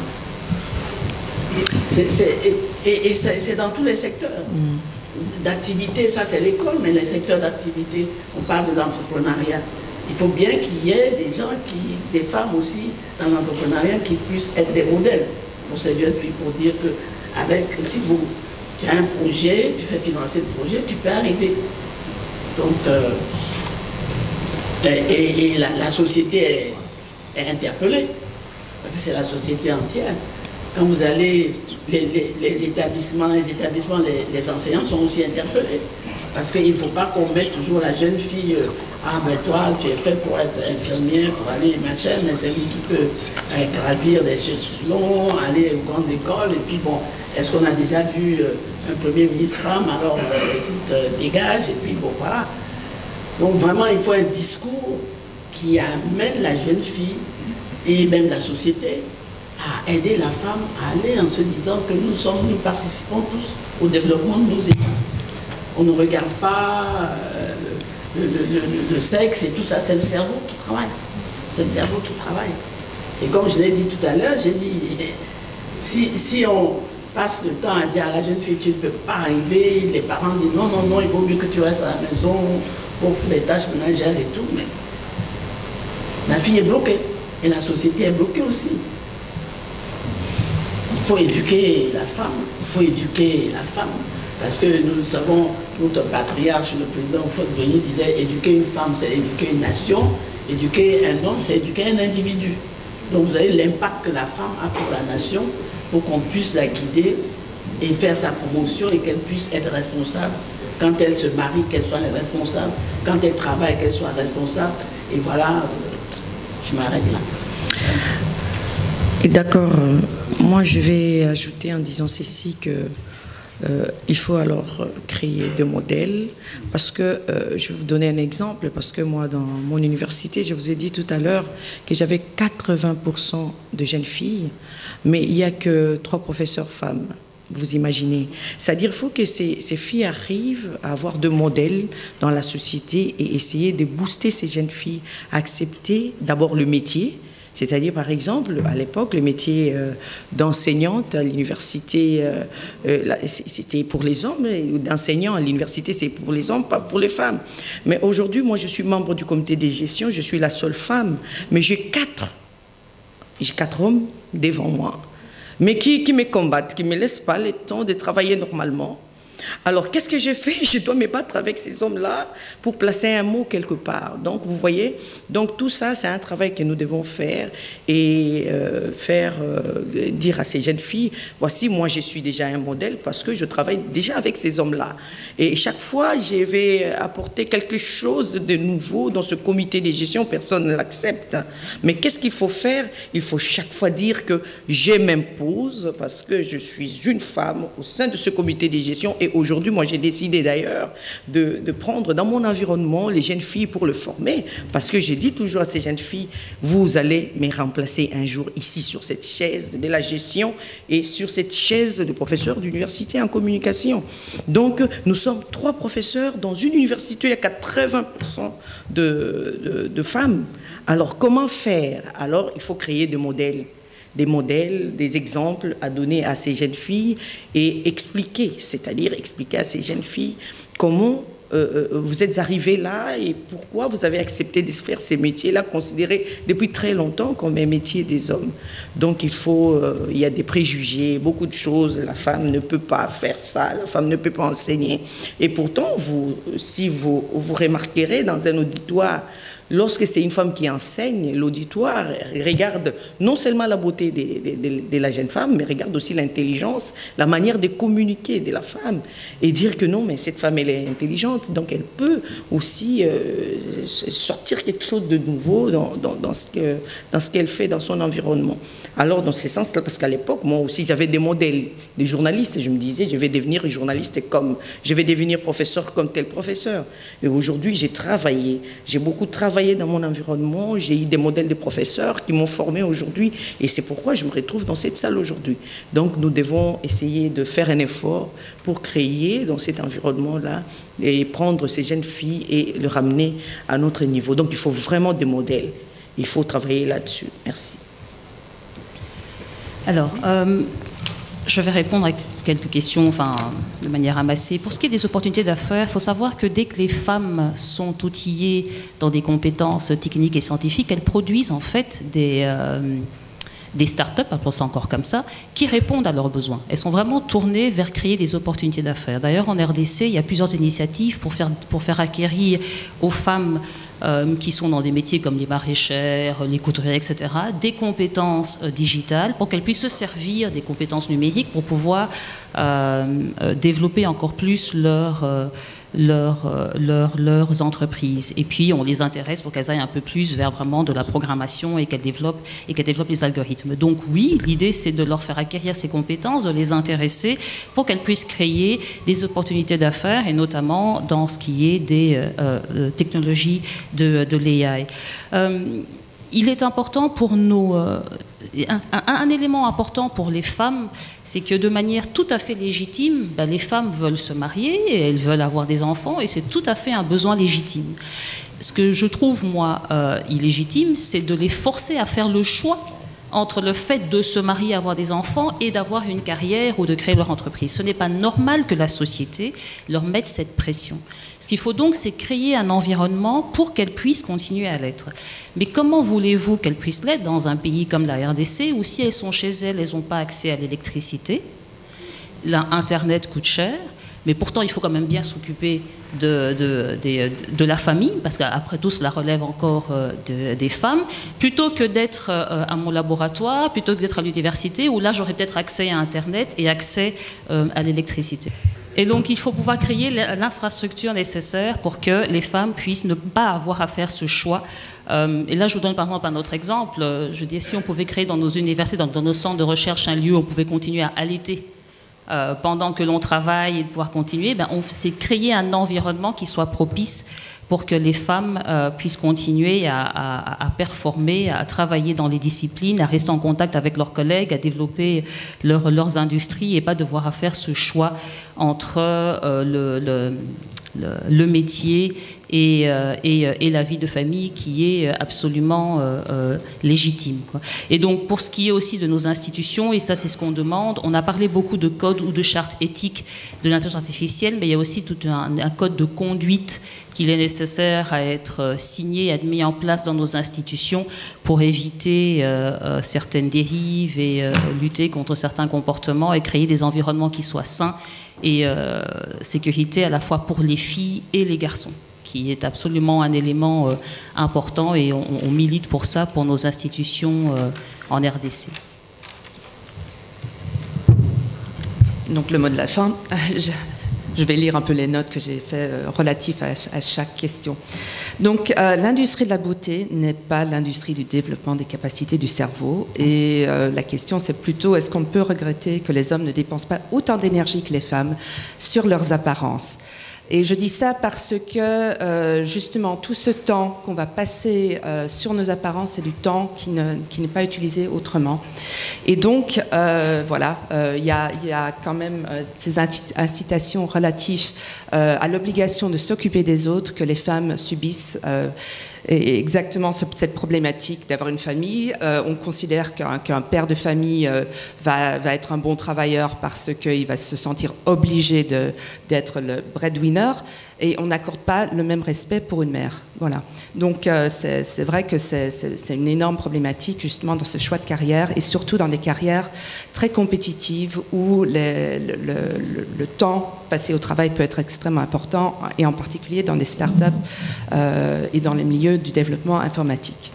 Et, et c'est dans tous les secteurs d'activité, ça c'est l'école, mais les secteurs d'activité, on parle de l'entrepreneuriat. Il faut bien qu'il y ait des gens, qui, des femmes aussi dans l'entrepreneuriat qui puissent être des modèles pour ces jeunes filles, pour dire que avec, si vous, tu as un projet, tu fais financer le projet, tu peux arriver. Donc, euh, et, et la, la société est, est interpellée, parce que c'est la société entière. Quand vous allez, les, les, les établissements, les établissements, les, les enseignants sont aussi interpellés. Parce qu'il ne faut pas qu'on mette toujours la jeune fille, euh, ah ben toi, tu es fait pour être infirmière, pour aller machin, mais c'est lui qui peut euh, gravir des échelons, aller aux grandes écoles, et puis bon, est-ce qu'on a déjà vu euh, un premier ministre femme, alors euh, écoute, euh, dégage, et puis bon, voilà. Donc vraiment, il faut un discours qui amène la jeune fille, et même la société, à aider la femme à aller en se disant que nous sommes, nous participons tous au développement de nos équipes. On ne regarde pas euh, le, le, le, le sexe et tout ça, c'est le cerveau qui travaille. C'est le cerveau qui travaille. Et comme je l'ai dit tout à l'heure, j'ai dit, si, si on passe le temps à dire à la jeune fille, tu ne peux pas arriver, les parents disent non, non, non, il vaut mieux que tu restes à la maison, pour faire les tâches ménagères et tout, mais la fille est bloquée. Et la société est bloquée aussi. Il faut éduquer la femme, il faut éduquer la femme. Parce que nous savons, notre patriarche, le président Houphouët-Boigny disait, éduquer une femme, c'est éduquer une nation, éduquer un homme, c'est éduquer un individu. Donc vous avez l'impact que la femme a pour la nation, pour qu'on puisse la guider et faire sa promotion et qu'elle puisse être responsable. Quand elle se marie, qu'elle soit responsable. Quand elle travaille, qu'elle soit responsable. Et voilà, je m'arrête là. D'accord. Moi, je vais ajouter en disant ceci que Euh, il faut alors créer des modèles parce que, euh, je vais vous donner un exemple, parce que moi dans mon université, je vous ai dit tout à l'heure que j'avais quatre-vingts pour cent de jeunes filles, mais il n'y a que trois professeurs femmes, vous imaginez. C'est-à-dire qu'il faut que ces, ces filles arrivent à avoir de modèles dans la société et essayer de booster ces jeunes filles à accepter d'abord le métier. C'est-à-dire, par exemple, à l'époque, le métier euh, d'enseignante à l'université, euh, euh, c'était pour les hommes, ou d'enseignant à l'université, c'est pour les hommes, pas pour les femmes. Mais aujourd'hui, moi, je suis membre du comité de gestion, je suis la seule femme, mais j'ai quatre, j'ai quatre hommes devant moi, mais qui, qui me combattent, qui ne me laissent pas le temps de travailler normalement. Alors, qu'est-ce que j'ai fait? Je dois me battre avec ces hommes-là pour placer un mot quelque part. Donc, vous voyez, donc tout ça, c'est un travail que nous devons faire et euh, faire euh, dire à ces jeunes filles, voici, moi, je suis déjà un modèle parce que je travaille déjà avec ces hommes-là. Et chaque fois, je vais apporter quelque chose de nouveau dans ce comité de gestion, personne ne l'accepte. Mais qu'est-ce qu'il faut faire? Il faut chaque fois dire que je m'impose parce que je suis une femme au sein de ce comité de gestion et Et aujourd'hui, moi, j'ai décidé d'ailleurs de, de prendre dans mon environnement les jeunes filles pour le former, parce que j'ai dit toujours à ces jeunes filles, vous allez me remplacer un jour ici sur cette chaise de la gestion et sur cette chaise de professeur d'université en communication. Donc, nous sommes trois professeurs dans une université, il y a quatre-vingts pour cent de, de, de femmes. Alors, comment faire? Alors, il faut créer des modèles. des modèles, des exemples à donner à ces jeunes filles et expliquer, c'est-à-dire expliquer à ces jeunes filles comment euh, vous êtes arrivés là et pourquoi vous avez accepté de faire ces métiers-là considérés depuis très longtemps comme un métier des hommes. Donc il faut, euh, il y a des préjugés, beaucoup de choses, la femme ne peut pas faire ça, la femme ne peut pas enseigner. Et pourtant, vous, si vous, vous remarquerez dans un auditoire, lorsque c'est une femme qui enseigne, l'auditoire regarde non seulement la beauté de, de, de, de la jeune femme, mais regarde aussi l'intelligence, la manière de communiquer de la femme et dire que non, mais cette femme, elle est intelligente, donc elle peut aussi euh, sortir quelque chose de nouveau dans, dans, dans ce que, dans ce qu'elle fait dans son environnement. Alors, dans ce sens-là, parce qu'à l'époque, moi aussi, j'avais des modèles, des journalistes, je me disais, je vais devenir journaliste comme, je vais devenir professeur comme tel professeur. Et aujourd'hui, j'ai travaillé, j'ai beaucoup travaillé dans mon environnement, j'ai eu des modèles de professeurs qui m'ont formé aujourd'hui et c'est pourquoi je me retrouve dans cette salle aujourd'hui. Donc nous devons essayer de faire un effort pour créer dans cet environnement-là et prendre ces jeunes filles et les ramener à notre niveau. Donc il faut vraiment des modèles, il faut travailler là-dessus. Merci. Alors, euh, je vais répondre à quelques questions, enfin, de manière amassée. Pour ce qui est des opportunités d'affaires, il faut savoir que dès que les femmes sont outillées dans des compétences techniques et scientifiques, elles produisent en fait des, euh, des start-up, appelons ça encore comme ça, qui répondent à leurs besoins. Elles sont vraiment tournées vers créer des opportunités d'affaires. D'ailleurs, en R D C, il y a plusieurs initiatives pour faire, pour faire acquérir aux femmes Euh, qui sont dans des métiers comme les maraîchères, les couturières, et cetera, des compétences euh, digitales pour qu'elles puissent se servir des compétences numériques pour pouvoir euh, euh, développer encore plus leur, euh, leur, euh, leur, leurs entreprises. Et puis, on les intéresse pour qu'elles aillent un peu plus vers vraiment de la programmation et qu'elles développent, et qu'elles développent les algorithmes. Donc oui, l'idée, c'est de leur faire acquérir ces compétences, de les intéresser pour qu'elles puissent créer des opportunités d'affaires, et notamment dans ce qui est des euh, euh, technologies de, de l'A I. Euh, il est important pour nos... Euh, un, un, un élément important pour les femmes, c'est que de manière tout à fait légitime, ben, les femmes veulent se marier, et elles veulent avoir des enfants, et c'est tout à fait un besoin légitime. Ce que je trouve, moi, euh, illégitime, c'est de les forcer à faire le choix entre le fait de se marier, avoir des enfants et d'avoir une carrière ou de créer leur entreprise. Ce n'est pas normal que la société leur mette cette pression. Ce qu'il faut donc, c'est créer un environnement pour qu'elles puissent continuer à l'être. Mais comment voulez-vous qu'elles puissent l'être dans un pays comme la R D C, où si elles sont chez elles, elles n'ont pas accès à l'électricité, l'Internet coûte cher, mais pourtant il faut quand même bien s'occuper de, de, de, de la famille, parce qu'après tout cela relève encore de, des femmes, plutôt que d'être à mon laboratoire, plutôt que d'être à l'université, où là j'aurais peut-être accès à Internet et accès à l'électricité. Et donc il faut pouvoir créer l'infrastructure nécessaire pour que les femmes puissent ne pas avoir à faire ce choix. Et là je vous donne par exemple un autre exemple. Je dis, si on pouvait créer dans nos universités, dans, dans nos centres de recherche un lieu où on pouvait continuer à allaiter Euh, pendant que l'on travaille et de pouvoir continuer, ben, on s'est créé un environnement qui soit propice pour que les femmes euh, puissent continuer à, à, à performer, à travailler dans les disciplines, à rester en contact avec leurs collègues, à développer leur, leurs industries et pas devoir à faire ce choix entre euh, le, le, le, le métier et, euh, et, et la vie de famille qui est absolument euh, euh, légitime, quoi. Et donc pour ce qui est aussi de nos institutions, et ça c'est ce qu'on demande, on a parlé beaucoup de codes ou de chartes éthiques de l'intelligence artificielle, mais il y a aussi tout un, un code de conduite qu'il est nécessaire à être signé, à être mis en place dans nos institutions pour éviter euh, euh, certaines dérives et euh, lutter contre certains comportements et créer des environnements qui soient sains et euh, sécurité à la fois pour les filles et les garçons, qui est absolument un élément euh, important, et on, on milite pour ça, pour nos institutions euh, en R D C. Donc le mot de la fin, je, je vais lire un peu les notes que j'ai faites euh, relatives à, à chaque question. Donc, euh, l'industrie de la beauté n'est pas l'industrie du développement des capacités du cerveau. Et euh, la question, c'est plutôt, est-ce qu'on peut regretter que les hommes ne dépensent pas autant d'énergie que les femmes sur leurs apparences ? Et je dis ça parce que, euh, justement, tout ce temps qu'on va passer euh, sur nos apparences, c'est du temps qui, ne, qui n'est pas utilisé autrement. Et donc, euh, voilà, il euh, y, y a quand même euh, ces incitations relatives euh, à l'obligation de s'occuper des autres que les femmes subissent. Euh, Et exactement cette problématique d'avoir une famille. Euh, on considère qu'un qu'un père de famille euh, va, va être un bon travailleur parce qu'il va se sentir obligé de, d'être le breadwinner, et on n'accorde pas le même respect pour une mère. Voilà. Donc euh, c'est, c'est vrai que c'est, c'est, c'est une énorme problématique justement dans ce choix de carrière, et surtout dans des carrières très compétitives où les, le, le, le temps passé au travail peut être extrêmement important, et en particulier dans des startups euh, et dans les milieux du développement informatique.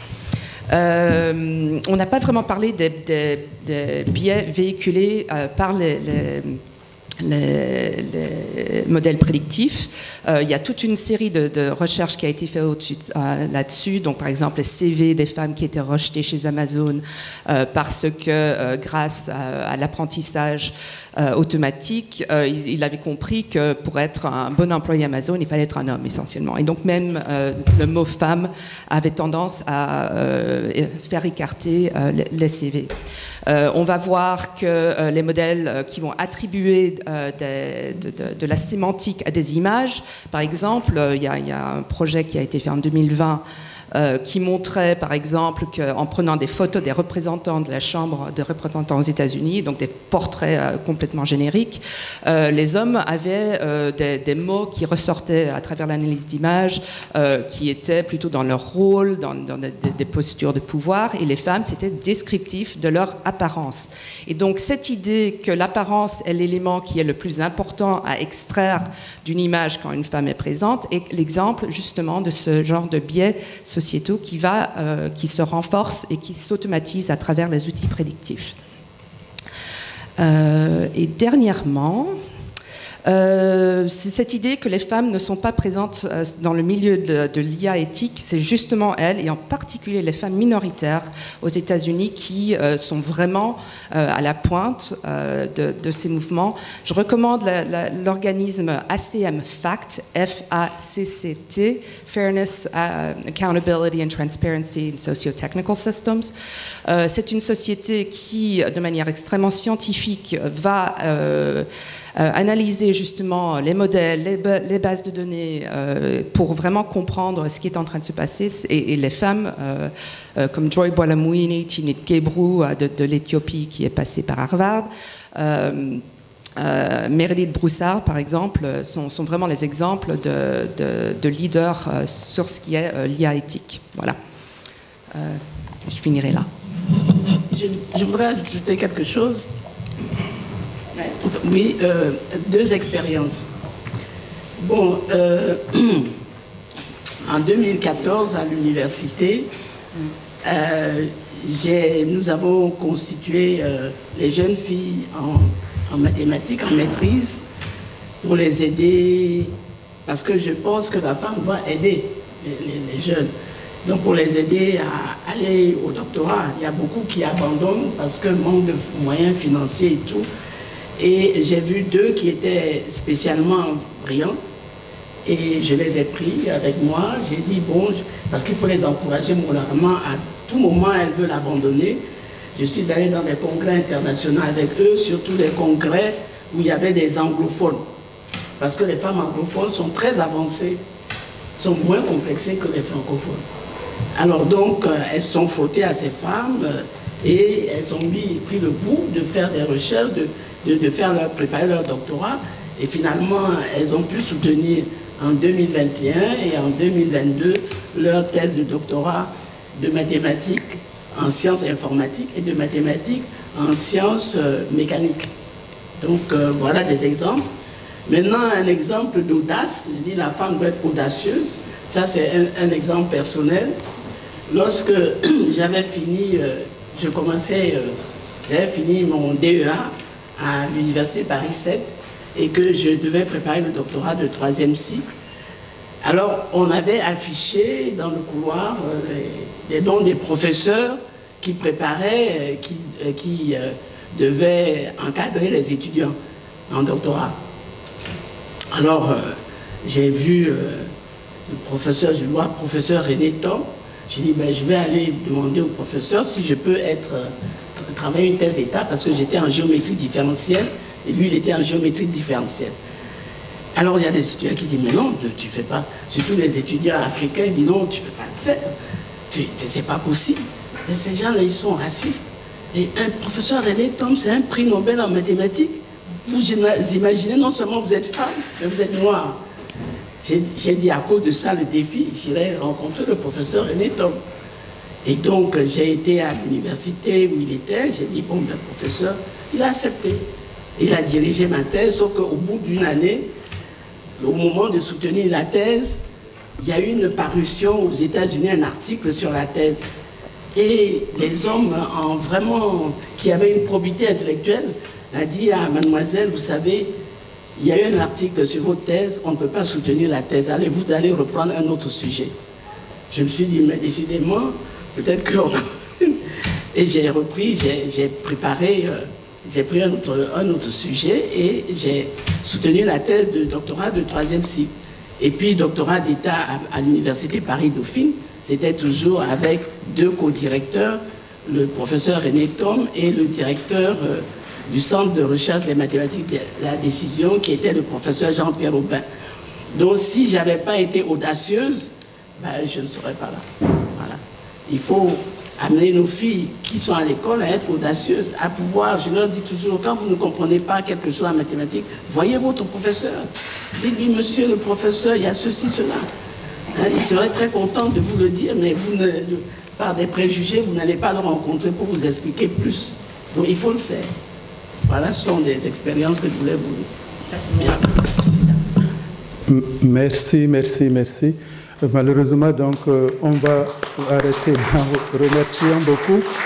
Euh, on n'a pas vraiment parlé des, des, des biais véhiculés euh, par les, les Les, les modèles prédictifs. Euh, il y a toute une série de, de recherches qui a été faite au-dessus, euh, là-dessus. Donc, par exemple, les C V des femmes qui étaient rejetées chez Amazon euh, parce que, euh, grâce à, à l'apprentissage euh, automatique, euh, il, il avait compris que pour être un bon employé Amazon, il fallait être un homme essentiellement. Et donc, même euh, le mot femme avait tendance à euh, faire écarter euh, les, les C V. Euh, on va voir que euh, les modèles euh, qui vont attribuer euh, des, de, de, de la sémantique à des images, par exemple, il y, y a un projet qui a été fait en deux mille vingt euh, qui montrait, par exemple, qu'en prenant des photos des représentants de la Chambre de représentants aux États-Unis, donc des portraits euh, complètement génériques, euh, les hommes avaient euh, des, des mots qui ressortaient à travers l'analyse d'images, euh, qui étaient plutôt dans leur rôle, dans, dans des, des postures de pouvoir, et les femmes, c'était descriptif de leur apparence. Et donc, cette idée que l'apparence est l'élément qui est le plus important à extraire d'une image quand une femme est présente est l'exemple, justement, de ce genre de biais sociétaux qui, va, euh, qui se renforce et qui s'automatise à travers les outils prédictifs. Euh, et dernièrement, euh, c'est cette idée que les femmes ne sont pas présentes euh, dans le milieu de, de l'I A éthique, c'est justement elles, et en particulier les femmes minoritaires aux États-Unis, qui euh, sont vraiment euh, à la pointe euh, de, de ces mouvements. Je recommande la, la, l'organisme A C M FACT, F A C C T, Fairness, uh, Accountability and Transparency in Socio-Technical Systems. Euh, c'est une société qui, de manière extrêmement scientifique, va euh, Euh, analyser justement les modèles, les, ba les bases de données euh, pour vraiment comprendre ce qui est en train de se passer. Et, et les femmes euh, euh, comme Joy Buolamwini, Tinit Gebru euh, de, de l'Éthiopie qui est passée par Harvard, euh, euh, Meredith Broussard par exemple, sont, sont vraiment les exemples de, de, de leaders euh, sur ce qui est euh, l'I A éthique. Voilà. Euh, je finirai là. Je, je voudrais ajouter quelque chose. Oui, euh, deux expériences. Bon, euh, en deux mille quatorze, à l'université, euh, nous avons constitué euh, les jeunes filles en, en mathématiques, en maîtrise, pour les aider, parce que je pense que la femme doit aider les, les, les jeunes. Donc pour les aider à aller au doctorat, il y a beaucoup qui abandonnent parce que manque de moyens financiers et tout. Et j'ai vu deux qui étaient spécialement brillants et je les ai pris avec moi. J'ai dit, bon, parce qu'il faut les encourager moralement. À tout moment, elles veulent abandonner. Je suis allée dans des congrès internationaux avec eux, surtout des congrès où il y avait des anglophones. Parce que les femmes anglophones sont très avancées, sont moins complexées que les francophones. Alors donc, elles sont frottées à ces femmes et elles ont mis, pris le goût de faire des recherches, de De, de faire leur, préparer leur doctorat, et finalement elles ont pu soutenir en deux mille vingt et un et en deux mille vingt-deux leur thèse de doctorat de mathématiques en sciences informatiques et de mathématiques en sciences euh, mécaniques. Donc euh, voilà des exemples. Maintenant, un exemple d'audace, je dis la femme doit être audacieuse, ça c'est un, un exemple personnel. Lorsque j'avais fini, euh, je commençais, euh, j'avais fini mon D E A à l'université Paris sept, et que je devais préparer le doctorat de troisième cycle. Alors, on avait affiché dans le couloir euh, les, les noms des professeurs qui préparaient, euh, qui, euh, qui euh, devaient encadrer les étudiants en doctorat. Alors, euh, j'ai vu euh, le professeur, je vois professeur René Tom. J'ai dit, ben, je vais aller demander au professeur si je peux être, euh, travailler une thèse d'état, parce que j'étais en géométrie différentielle, et lui, il était en géométrie différentielle. Alors, il y a des étudiants qui disent, mais non, tu ne fais pas. Surtout les étudiants africains, ils disent, non, tu ne peux pas le faire. Ce n'est pas possible. Et ces gens-là, ils sont racistes. Et un professeur René Tom, c'est un prix Nobel en mathématiques. Vous imaginez, non seulement vous êtes femme, mais vous êtes noire. J'ai dit, à cause de ça, le défi, j'irai rencontrer le professeur René Tom. Et donc, j'ai été à l'université où il était. J'ai dit, bon, ben, professeur, il a accepté. Il a dirigé ma thèse, sauf qu'au bout d'une année, au moment de soutenir la thèse, il y a eu une parution aux États-Unis, un article sur la thèse. Et les hommes en vraiment, qui avaient une probité intellectuelle a dit à mademoiselle, vous savez, il y a eu un article sur votre thèse, on ne peut pas soutenir la thèse, allez, vous allez reprendre un autre sujet. Je me suis dit, mais décidément, peut-être que... Et j'ai repris, j'ai préparé... Euh, J'ai pris un autre, un autre sujet et j'ai soutenu la thèse de doctorat de troisième cycle. Et puis, doctorat d'État à, à l'Université Paris-Dauphine, c'était toujours avec deux co-directeurs, le professeur René Tom et le directeur euh, du Centre de recherche des mathématiques de la décision, qui était le professeur Jean-Pierre Aubin. Donc, si je n'avais pas été audacieuse, ben, je ne serais pas là. Voilà. Il faut amener nos filles qui sont à l'école à être audacieuses, à pouvoir, je leur dis toujours, quand vous ne comprenez pas quelque chose en mathématiques, voyez votre professeur. Dites-lui, monsieur le professeur, il y a ceci, cela. Hein, il serait très content de vous le dire, mais vous ne, par des préjugés, vous n'allez pas le rencontrer pour vous expliquer plus. Donc il faut le faire. Voilà, ce sont des expériences que je voulais vous dire. Ça, c'est merci. Merci, merci, merci. Malheureusement, donc, euh, on va arrêter en vous remerciant beaucoup.